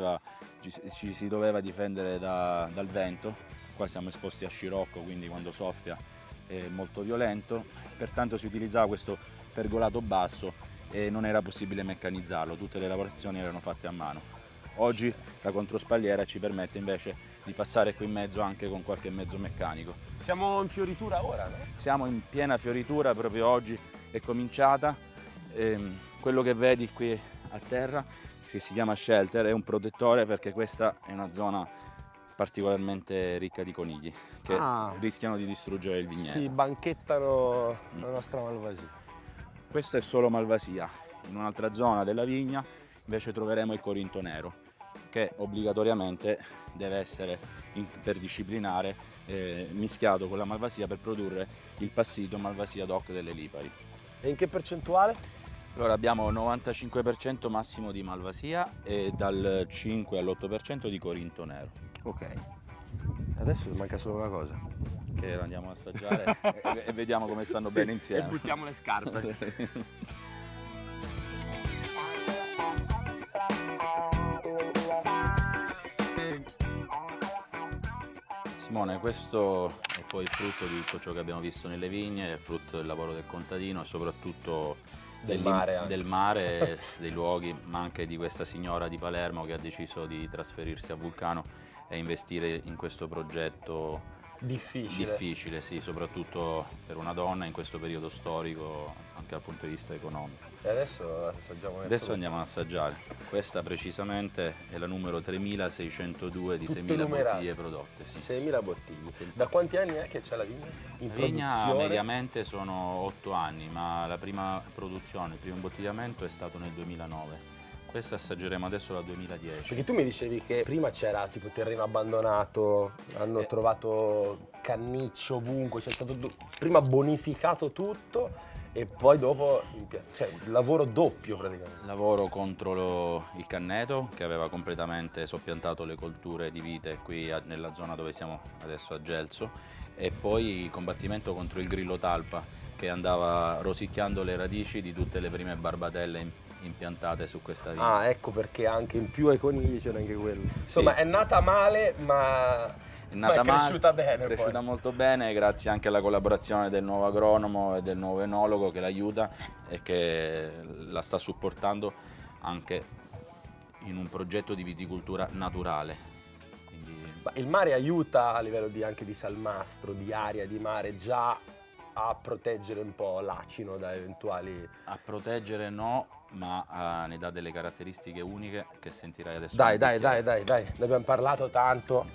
[SPEAKER 7] ci si doveva difendere dal vento. Qua siamo esposti a scirocco, quindi quando soffia è molto violento, pertanto si utilizzava questo pergolato basso e non era possibile meccanizzarlo, tutte le lavorazioni erano fatte a mano. Oggi la controspalliera ci permette invece di passare qui in mezzo anche con qualche mezzo meccanico.
[SPEAKER 6] Siamo in fioritura ora, no?
[SPEAKER 7] Siamo in piena fioritura, proprio oggi è cominciata. Quello che vedi qui a terra, che si chiama shelter, è un protettore perché questa è una zona particolarmente ricca di conigli che rischiano di distruggere il vigneto.
[SPEAKER 6] Si banchettano la nostra Malvasia.
[SPEAKER 7] Questa è solo Malvasia. In un'altra zona della vigna invece troveremo il Corinto nero, che obbligatoriamente deve essere interdisciplinare, mischiato con la Malvasia per produrre il passito Malvasia DOC delle Lipari.
[SPEAKER 6] E in che percentuale?
[SPEAKER 7] Allora abbiamo 95% massimo di Malvasia e dal 5 all'8% di Corinto nero.
[SPEAKER 6] Ok. Adesso manca solo una cosa.
[SPEAKER 7] Che lo andiamo a assaggiare e vediamo come stanno bene insieme.
[SPEAKER 6] E buttiamo le scarpe.
[SPEAKER 7] Simone, questo è poi il frutto di tutto ciò che abbiamo visto nelle vigne, è frutto del lavoro del contadino e soprattutto
[SPEAKER 6] del mare,
[SPEAKER 7] dei luoghi, ma anche di questa signora di Palermo che ha deciso di trasferirsi a Vulcano e investire in questo progetto difficile, sì, soprattutto per una donna in questo periodo storico, anche dal punto di vista economico.
[SPEAKER 2] E adesso assaggiamo.
[SPEAKER 7] Adesso andiamo ad assaggiare. Questa precisamente è la numero 3602 di 6.000 bottiglie prodotte. Sì.
[SPEAKER 2] 6.000 bottiglie. Da quanti anni è che c'è la vigna?
[SPEAKER 7] La vigna mediamente sono 8 anni, ma la prima produzione, il primo imbottigliamento è stato nel 2009. Questa assaggeremo adesso dal 2010.
[SPEAKER 2] Perché tu mi dicevi che prima c'era tipo terreno abbandonato, hanno trovato canniccio ovunque, c'è stato prima bonificato tutto e poi dopo, cioè lavoro doppio praticamente.
[SPEAKER 7] Lavoro contro il canneto che aveva completamente soppiantato le colture di vite qui nella zona dove siamo adesso a Gelso, e poi il combattimento contro il grillo talpa che andava rosicchiando le radici di tutte le prime barbatelle impiantate su questa vigna.
[SPEAKER 2] Ah, ecco perché anche in più ai conigli c'era anche quello. Insomma, sì. È nata male, ma è cresciuta bene.
[SPEAKER 7] È cresciuta molto bene, grazie anche alla collaborazione del nuovo agronomo e del nuovo enologo che l'aiuta e che la sta supportando anche in un progetto di viticoltura naturale. Quindi...
[SPEAKER 2] il mare aiuta a livello anche di salmastro, di aria di mare già a proteggere un po' l'acino da eventuali...
[SPEAKER 7] A proteggere no, ma ne dà delle caratteristiche uniche che sentirai adesso.
[SPEAKER 2] Dai, ne abbiamo parlato tanto.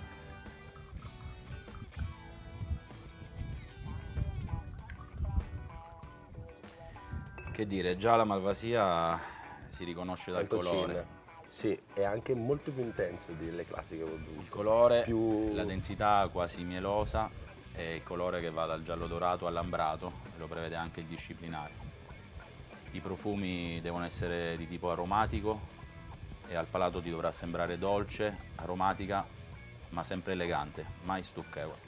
[SPEAKER 7] Che dire, già la Malvasia si riconosce dal colore.
[SPEAKER 2] Sì, è anche molto più intenso delle classiche Voluccia.
[SPEAKER 7] Il colore, la densità quasi mielosa, è il colore che va dal giallo dorato all'ambrato, e lo prevede anche il disciplinare. I profumi devono essere di tipo aromatico e al palato ti dovrà sembrare dolce, aromatica, ma sempre elegante, mai stucchevole.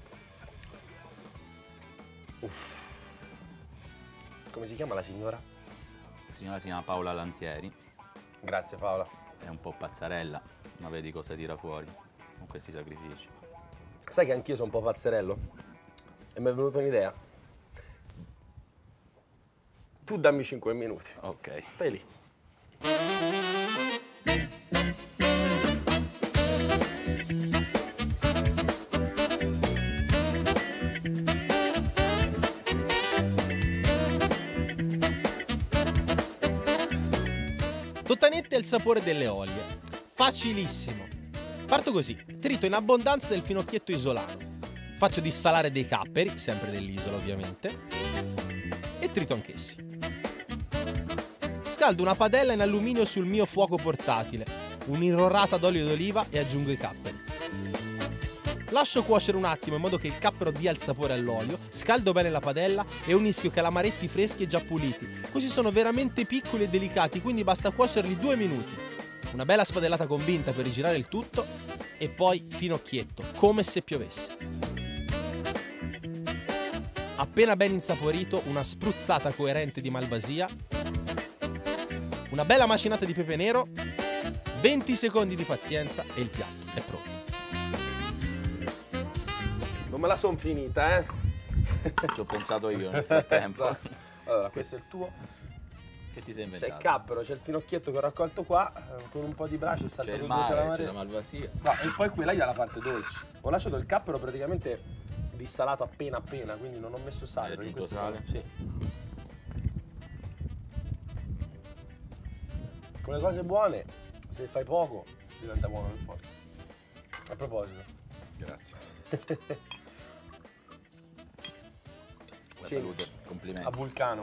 [SPEAKER 2] Come si chiama la signora?
[SPEAKER 7] La signora si chiama Paola Lantieri.
[SPEAKER 2] Grazie Paola.
[SPEAKER 7] È un po' pazzarella, ma vedi cosa tira fuori con questi sacrifici.
[SPEAKER 2] Sai che anch'io sono un po' pazzerello? E mi è venuta un'idea. Tu dammi 5 minuti.
[SPEAKER 7] Ok.
[SPEAKER 2] Stai lì.
[SPEAKER 1] Tottanette al sapore delle olie. Facilissimo. Parto così. Trito in abbondanza del finocchietto isolano. Faccio dissalare dei capperi, sempre dell'isola ovviamente, e trito anch'essi. Scaldo una padella in alluminio sul mio fuoco portatile, un'irrorata d'olio d'oliva e aggiungo i capperi. Lascio cuocere un attimo in modo che il cappero dia il sapore all'olio, scaldo bene la padella e unischio calamaretti freschi e già puliti. Questi sono veramente piccoli e delicati, quindi basta cuocerli 2 minuti. Una bella spadellata convinta per rigirare il tutto e poi finocchietto, come se piovesse. Appena ben insaporito, una spruzzata coerente di malvasia, una bella macinata di pepe nero, 20 secondi di pazienza e il piatto è pronto.
[SPEAKER 2] Non me la son finita, eh?
[SPEAKER 7] Ci ho pensato io nel frattempo.
[SPEAKER 2] Allora, questo è il tuo.
[SPEAKER 7] Che ti sei
[SPEAKER 2] C'è
[SPEAKER 7] inventato?
[SPEAKER 2] il cappero, c'è il finocchietto che ho raccolto qua, con un po' di brace, ho saltato
[SPEAKER 7] C'è il
[SPEAKER 2] due
[SPEAKER 7] mare,
[SPEAKER 2] calamari.
[SPEAKER 7] c'è la malvasia.
[SPEAKER 2] No, e poi quella dà la parte dolce. Ho lasciato il cappero praticamente dissalato appena, quindi non ho messo sale.
[SPEAKER 7] Hai
[SPEAKER 2] perché
[SPEAKER 7] aggiunto
[SPEAKER 2] questo
[SPEAKER 7] sale?
[SPEAKER 2] Sì. Con le cose buone, se fai poco, diventa buono per forza. A proposito.
[SPEAKER 7] Grazie. La
[SPEAKER 2] Sì.
[SPEAKER 7] salute, complimenti.
[SPEAKER 2] A Vulcano.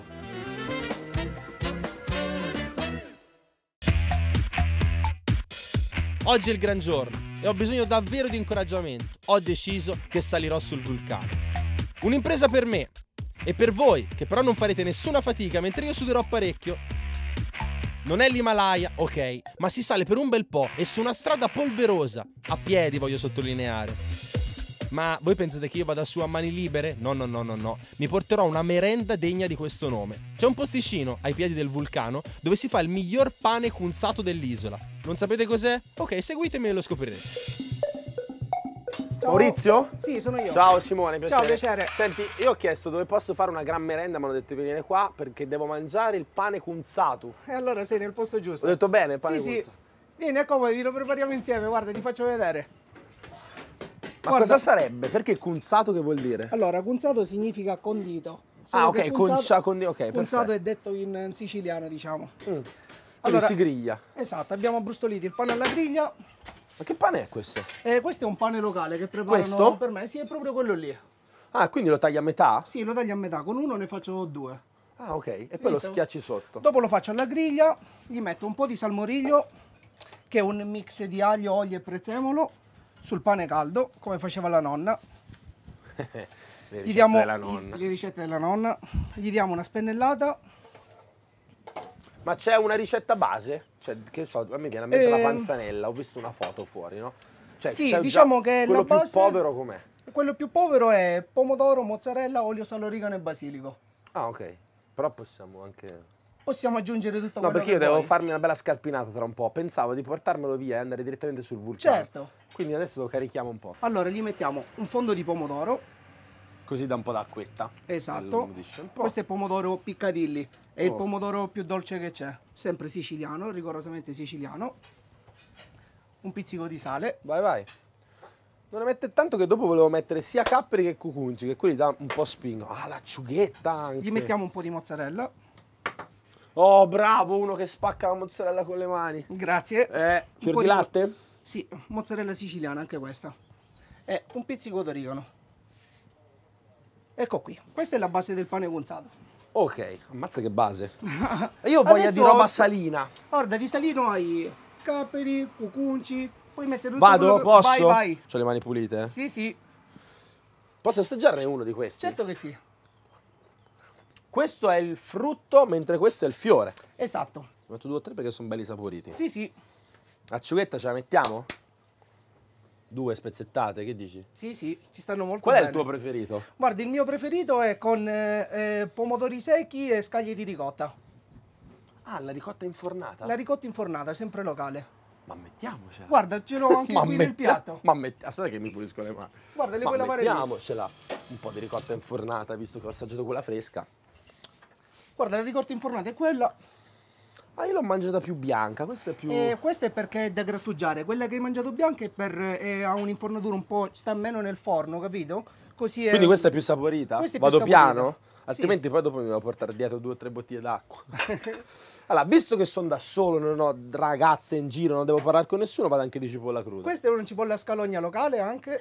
[SPEAKER 1] Oggi è il gran giorno e ho bisogno davvero di incoraggiamento. Ho deciso che salirò sul vulcano. Un'impresa per me e per voi, che però non farete nessuna fatica mentre io suderò parecchio. Non è l'Himalaya, ok, ma si sale per un bel po' e su una strada polverosa, a piedi voglio sottolineare. Ma voi pensate che io vada su a mani libere? No. Mi porterò una merenda degna di questo nome. C'è un posticino ai piedi del vulcano dove si fa il miglior pane cunzato dell'isola. Non sapete cos'è? Ok, seguitemi e lo scoprirete.
[SPEAKER 8] Ciao.
[SPEAKER 2] Maurizio?
[SPEAKER 8] Sì, sono io.
[SPEAKER 2] Ciao Simone, piacere.
[SPEAKER 8] Ciao, piacere.
[SPEAKER 2] Senti, io ho chiesto dove posso fare una gran merenda, mi hanno detto di venire qua perché devo mangiare il pane cunzato.
[SPEAKER 8] E allora sei nel posto giusto.
[SPEAKER 2] Ho detto bene, il pane
[SPEAKER 8] Sì,
[SPEAKER 2] cunzato.
[SPEAKER 8] sì. Vieni, accomodati, lo prepariamo insieme, guarda, ti faccio vedere.
[SPEAKER 2] Ma cosa sarebbe? Perché cunzato che vuol dire?
[SPEAKER 8] Allora, cunzato significa condito.
[SPEAKER 2] Ah, ok, condito, ok,
[SPEAKER 8] cunzato è detto in siciliano, diciamo.
[SPEAKER 2] Allora si griglia.
[SPEAKER 8] Esatto, abbiamo abbrustolito il pane alla griglia.
[SPEAKER 2] Ma che pane è questo?
[SPEAKER 8] Questo è un pane locale che preparano
[SPEAKER 2] Questo?
[SPEAKER 8] per me. Sì, è proprio quello lì.
[SPEAKER 2] Ah, quindi lo tagli a metà?
[SPEAKER 8] Sì, lo taglio a metà, con uno ne faccio 2.
[SPEAKER 2] Ah, ok. E poi lo
[SPEAKER 8] Visto?
[SPEAKER 2] schiacci sotto.
[SPEAKER 8] Dopo lo faccio alla griglia, gli metto un po' di salmoriglio, che è un mix di aglio, olio e prezzemolo, sul pane caldo, come faceva la nonna.
[SPEAKER 2] Le
[SPEAKER 8] Gli
[SPEAKER 2] ricette
[SPEAKER 8] diamo
[SPEAKER 2] della nonna.
[SPEAKER 8] le ricette della nonna, gli diamo una spennellata.
[SPEAKER 2] Ma c'è una ricetta base? Cioè, che so, a me viene a mente la panzanella, ho visto una foto fuori, no? Cioè,
[SPEAKER 8] Sì,
[SPEAKER 2] c'è
[SPEAKER 8] diciamo
[SPEAKER 2] già
[SPEAKER 8] che
[SPEAKER 2] quello
[SPEAKER 8] la base-
[SPEAKER 2] più povero com'è?
[SPEAKER 8] Quello più povero è pomodoro, mozzarella, olio, sale, origano e basilico.
[SPEAKER 2] Ah, ok. Però possiamo anche...
[SPEAKER 8] Possiamo aggiungere tutto
[SPEAKER 2] No,
[SPEAKER 8] quello
[SPEAKER 2] perché
[SPEAKER 8] che
[SPEAKER 2] io devo
[SPEAKER 8] vuoi.
[SPEAKER 2] farmi una bella scarpinata tra un po'. Pensavo di portarmelo via e andare direttamente sul vulcano.
[SPEAKER 8] Certo.
[SPEAKER 2] Quindi adesso lo carichiamo un po'.
[SPEAKER 8] Allora gli mettiamo un fondo di pomodoro.
[SPEAKER 2] Così da un po' d'acquetta. Lo
[SPEAKER 8] Esatto.
[SPEAKER 2] unisce un po'.
[SPEAKER 8] Questo è pomodoro Piccadilly. È il
[SPEAKER 2] Oh.
[SPEAKER 8] pomodoro più dolce che c'è. Sempre siciliano, rigorosamente siciliano. Un pizzico di sale.
[SPEAKER 2] Vai, vai. Non ne mette tanto che dopo volevo mettere sia capperi che cucunci, che quelli da un po' spingono. Ah, l'acciughetta anche.
[SPEAKER 8] Gli mettiamo un po' di mozzarella.
[SPEAKER 2] Oh, bravo, uno che spacca la mozzarella con le mani.
[SPEAKER 8] Grazie.
[SPEAKER 2] Fior
[SPEAKER 8] po'
[SPEAKER 2] di
[SPEAKER 8] di-
[SPEAKER 2] latte?
[SPEAKER 8] Sì, mozzarella siciliana anche questa. E un pizzico d'origano. Ecco qui. Questa è la base del pane gunzato.
[SPEAKER 2] Ok, ammazza che base. E io voglio di
[SPEAKER 8] Adesso-
[SPEAKER 2] roba salina.
[SPEAKER 8] Guarda, di salino hai caperi, cucunci. Puoi mettere tutto
[SPEAKER 2] Vado?
[SPEAKER 8] quello che...
[SPEAKER 2] Posso?
[SPEAKER 8] Vai, vai.
[SPEAKER 2] C'ho le mani pulite, eh?
[SPEAKER 8] Sì, sì.
[SPEAKER 2] Posso assaggiarne uno di questi?
[SPEAKER 8] Certo che sì.
[SPEAKER 2] Questo è il frutto, mentre questo è il fiore.
[SPEAKER 8] Esatto.
[SPEAKER 2] Ne metto 2 o 3 perché sono belli saporiti.
[SPEAKER 8] Sì, sì.
[SPEAKER 2] Acciughetta ce la mettiamo? 2 spezzettate, che dici?
[SPEAKER 8] Sì, sì, ci stanno molto
[SPEAKER 2] Qual è
[SPEAKER 8] bene.
[SPEAKER 2] il tuo preferito?
[SPEAKER 8] Guarda, il mio preferito è con pomodori secchi e scaglie di ricotta.
[SPEAKER 2] Ah, la ricotta infornata?
[SPEAKER 8] La ricotta infornata, sempre locale.
[SPEAKER 2] Ma mettiamocela.
[SPEAKER 8] Guarda, ce l'ho anche qui nel piatto.
[SPEAKER 2] Aspetta che mi pulisco le mani.
[SPEAKER 8] Guarda, le
[SPEAKER 2] Ma
[SPEAKER 8] puoi lavare lì.
[SPEAKER 2] mettiamocela un po' di ricotta infornata, visto che ho assaggiato quella fresca.
[SPEAKER 8] Guarda, la ricotta infornata è quella.
[SPEAKER 2] Ah, io l'ho mangiata più bianca, questa è più...
[SPEAKER 8] Questa è perché è da grattugiare. Quella che hai mangiato bianca è ha un'infornatura un po', sta meno nel forno, capito? Così è...
[SPEAKER 2] Quindi questa è più saporita?
[SPEAKER 8] Questa è più
[SPEAKER 2] Vado
[SPEAKER 8] saporita.
[SPEAKER 2] piano? Altrimenti poi dopo mi devo portare dietro 2 o 3 bottiglie d'acqua. Allora, visto che sono da solo, non ho ragazze in giro, non devo parlare con nessuno, vado anche di cipolla cruda.
[SPEAKER 8] Questa è una cipolla a scalogna locale anche.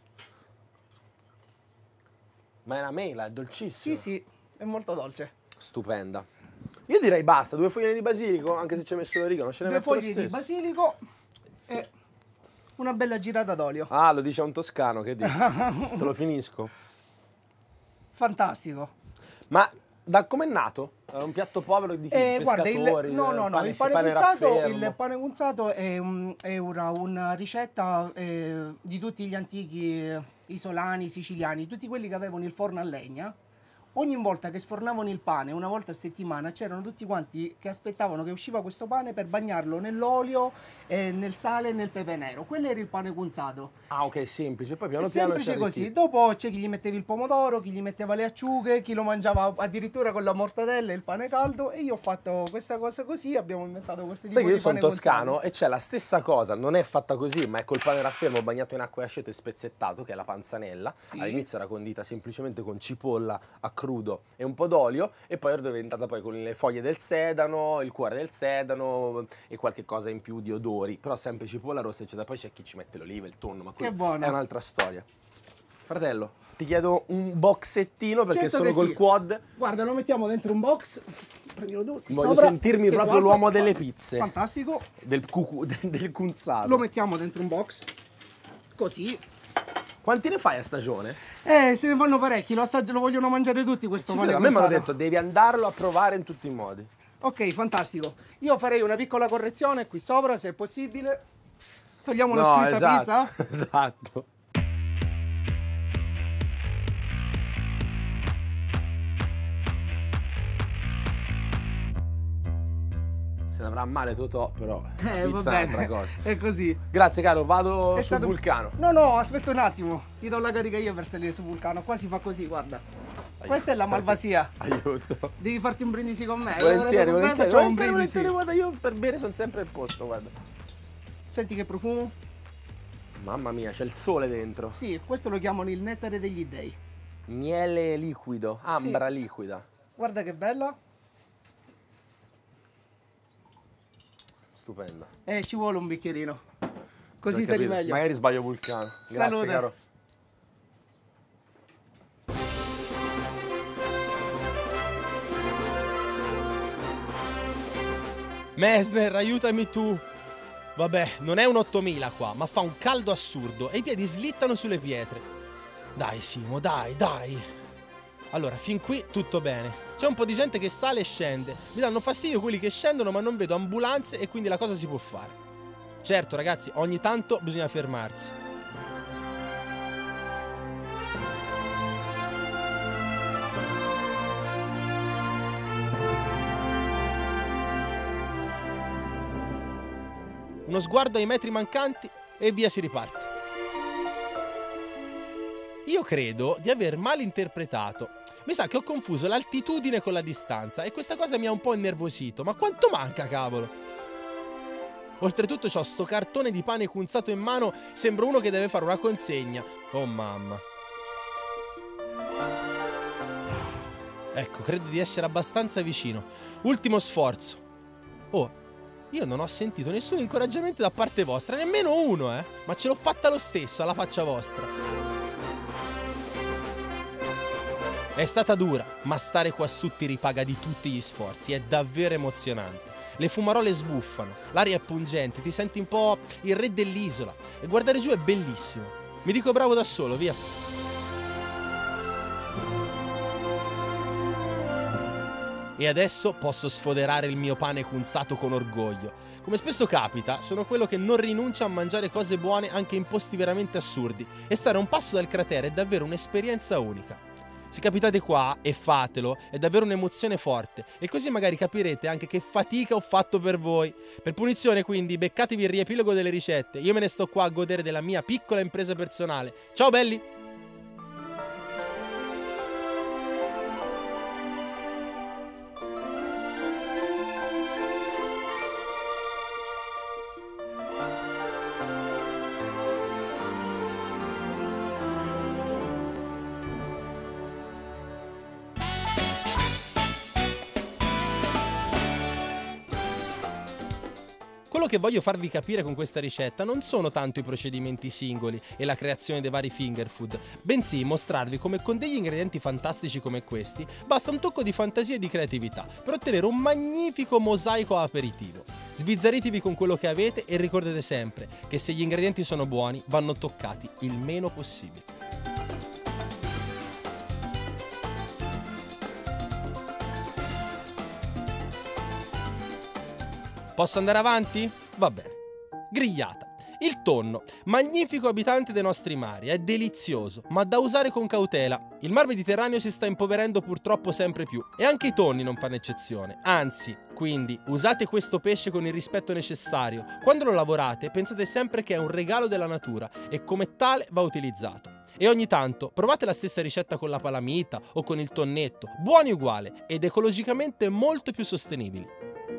[SPEAKER 2] Ma è una mela, è dolcissima.
[SPEAKER 8] Sì, sì, è molto dolce.
[SPEAKER 2] Stupenda. Io direi basta, 2 foglie di basilico, anche se ci hai messo l'origano, ce ne
[SPEAKER 8] 2
[SPEAKER 2] metto lo
[SPEAKER 8] foglie di
[SPEAKER 2] stesso.
[SPEAKER 8] basilico e una bella girata d'olio.
[SPEAKER 2] Ah, lo dice a un toscano, che dici? Te lo finisco.
[SPEAKER 8] Fantastico.
[SPEAKER 2] Ma da com'è nato? Era un piatto povero di
[SPEAKER 8] Guarda,
[SPEAKER 2] pescatori?
[SPEAKER 8] no,
[SPEAKER 2] pane,
[SPEAKER 8] il pane
[SPEAKER 2] pane
[SPEAKER 8] gunzato,
[SPEAKER 2] raffermo?
[SPEAKER 8] il pane gunzato è una ricetta di tutti gli antichi isolani, siciliani, tutti quelli che avevano il forno a legna. Ogni volta che sfornavano il pane, una volta a settimana, c'erano tutti quanti che aspettavano che usciva questo pane per bagnarlo nell'olio, nel sale e nel pepe nero. Quello era il pane gunzato.
[SPEAKER 2] Ah, ok, semplice. Poi piano
[SPEAKER 8] È
[SPEAKER 2] piano
[SPEAKER 8] semplice
[SPEAKER 2] ci
[SPEAKER 8] così.
[SPEAKER 2] arricchi.
[SPEAKER 8] Dopo c'è chi gli mettevi il pomodoro, chi gli metteva le acciughe, chi lo mangiava addirittura con la mortadella e il pane caldo. E io ho fatto questa cosa così, abbiamo inventato questo tipo
[SPEAKER 2] Sai che
[SPEAKER 8] di
[SPEAKER 2] io sono
[SPEAKER 8] pane
[SPEAKER 2] toscano
[SPEAKER 8] gunzato.
[SPEAKER 2] e c'è la stessa cosa, non è fatta così, ma è col pane raffermo bagnato in acqua e aceto e spezzettato, che è la panzanella. All'inizio era condita semplicemente con cipolla a crudo e un po' d'olio, e poi era diventata poi con le foglie del sedano, il cuore del sedano e qualche cosa in più di odori, però sempre cipolla rossa, eccetera. Poi c'è chi ci mette l'oliva, il tonno, ma quello
[SPEAKER 8] buono.
[SPEAKER 2] è un'altra storia. Fratello, ti chiedo un boxettino perché
[SPEAKER 8] Certo
[SPEAKER 2] sono
[SPEAKER 8] che
[SPEAKER 2] col
[SPEAKER 8] sì.
[SPEAKER 2] quad.
[SPEAKER 8] Guarda, lo mettiamo dentro un box. Prendilo tu. qui
[SPEAKER 2] Voglio
[SPEAKER 8] sopra.
[SPEAKER 2] sentirmi
[SPEAKER 8] Sei
[SPEAKER 2] proprio
[SPEAKER 8] guarda.
[SPEAKER 2] l'uomo delle pizze.
[SPEAKER 8] Fantastico.
[SPEAKER 2] Del cunzato.
[SPEAKER 8] Lo mettiamo dentro un box. Così.
[SPEAKER 2] Quanti ne fai a stagione?
[SPEAKER 8] Se ne fanno parecchi, lo vogliono mangiare tutti questo pane
[SPEAKER 2] A me mi hanno
[SPEAKER 8] gunzato.
[SPEAKER 2] detto devi andarlo a provare in tutti i modi.
[SPEAKER 8] Ok, fantastico. Io farei una piccola correzione qui sopra, se è possibile. Togliamo la
[SPEAKER 2] No,
[SPEAKER 8] scritta
[SPEAKER 2] esatto,
[SPEAKER 8] pizza.
[SPEAKER 2] esatto. Se ne avrà male Totò, però la pizza è un'altra cosa.
[SPEAKER 8] È così.
[SPEAKER 2] Grazie caro, vado
[SPEAKER 8] È
[SPEAKER 2] sul
[SPEAKER 8] stato-
[SPEAKER 2] vulcano.
[SPEAKER 8] No, aspetta un attimo. Ti do la carica io per salire sul vulcano. Qua si fa così, guarda. Questa è la malvasia.
[SPEAKER 2] Aiuto.
[SPEAKER 8] Devi farti un brindisi con me.
[SPEAKER 2] Volentieri,
[SPEAKER 8] Con me
[SPEAKER 2] volentieri.
[SPEAKER 8] Facciamo un
[SPEAKER 2] Volentieri,
[SPEAKER 8] brindisi.
[SPEAKER 2] guarda, io per bere sono sempre al posto, guarda.
[SPEAKER 8] Senti che profumo.
[SPEAKER 1] Mamma mia, c'è il sole dentro.
[SPEAKER 8] Sì, questo lo chiamano il nettare degli dei.
[SPEAKER 1] Miele liquido, ambra
[SPEAKER 8] Sì.
[SPEAKER 1] liquida.
[SPEAKER 8] Guarda che bella.
[SPEAKER 1] Stupenda.
[SPEAKER 8] Ci vuole un bicchierino. Così
[SPEAKER 1] Ho
[SPEAKER 8] sali
[SPEAKER 1] capito.
[SPEAKER 8] meglio.
[SPEAKER 1] Magari sbaglio Vulcano. Grazie,
[SPEAKER 8] Salute.
[SPEAKER 1] caro. Messner, aiutami tu. Vabbè, non è un 8000 qua, ma fa un caldo assurdo e i piedi slittano sulle pietre. Dai Simo, dai, dai. Allora, fin qui tutto bene. C'è un po' di gente che sale e scende. Mi danno fastidio quelli che scendono, ma non vedo ambulanze e quindi la cosa si può fare. Certo, ragazzi, ogni tanto bisogna fermarsi. Uno sguardo ai metri mancanti e via si riparte. Io credo di aver malinterpretato. Mi sa che ho confuso l'altitudine con la distanza e questa cosa mi ha un po' innervosito. Ma quanto manca, cavolo? Oltretutto c'ho sto cartone di pane cunzato in mano, sembra uno che deve fare una consegna. Oh mamma. Ecco, credo di essere abbastanza vicino. Ultimo sforzo. Oh, io non ho sentito nessun incoraggiamento da parte vostra, nemmeno uno, ma ce l'ho fatta lo stesso, alla faccia vostra. È stata dura, ma stare qua su ti ripaga di tutti gli sforzi, è davvero emozionante. Le fumarole sbuffano, l'aria è pungente, ti senti un po' il re dell'isola e guardare giù è bellissimo. Mi dico bravo da solo, via. E adesso posso sfoderare il mio pane cunzato con orgoglio. Come spesso capita, sono quello che non rinuncia a mangiare cose buone anche in posti veramente assurdi e stare a un passo dal cratere è davvero un'esperienza unica. Se capitate qua e fatelo, è davvero un'emozione forte e così magari capirete anche che fatica ho fatto per voi. Per punizione quindi beccatevi il riepilogo delle ricette, io me ne sto qua a godere della mia piccola impresa personale. Ciao belli! Quello che voglio farvi capire con questa ricetta non sono tanto i procedimenti singoli e la creazione dei vari finger food, bensì mostrarvi come con degli ingredienti fantastici come questi basta un tocco di fantasia e di creatività per ottenere un magnifico mosaico aperitivo. Sbizzarritevi con quello che avete e ricordate sempre che se gli ingredienti sono buoni vanno toccati il meno possibile. Posso andare avanti? Va bene. Grigliata. Il tonno, magnifico abitante dei nostri mari, è delizioso, ma da usare con cautela. Il mar Mediterraneo si sta impoverendo purtroppo sempre più e anche i tonni non fanno eccezione. Anzi, quindi, usate questo pesce con il rispetto necessario. Quando lo lavorate, pensate sempre che è un regalo della natura e come tale va utilizzato. E ogni tanto provate la stessa ricetta con la palamita o con il tonnetto, buoni uguali ed ecologicamente molto più sostenibili.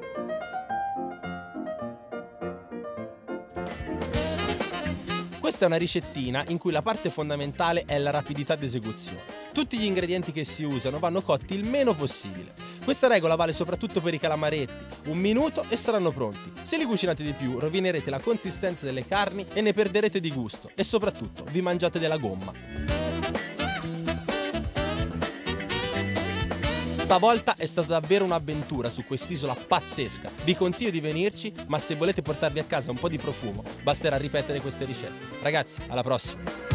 [SPEAKER 1] Questa è una ricettina in cui la parte fondamentale è la rapidità d'esecuzione. Tutti gli ingredienti che si usano vanno cotti il meno possibile. Questa regola vale soprattutto per i calamaretti. 1 minuto e saranno pronti. Se li cucinate di più, rovinerete la consistenza delle carni e ne perderete di gusto. E soprattutto, vi mangiate della gomma. Stavolta è stata davvero un'avventura su quest'isola pazzesca. Vi consiglio di venirci, ma se volete portarvi a casa un po' di profumo, basterà ripetere queste ricette. Ragazzi, alla prossima!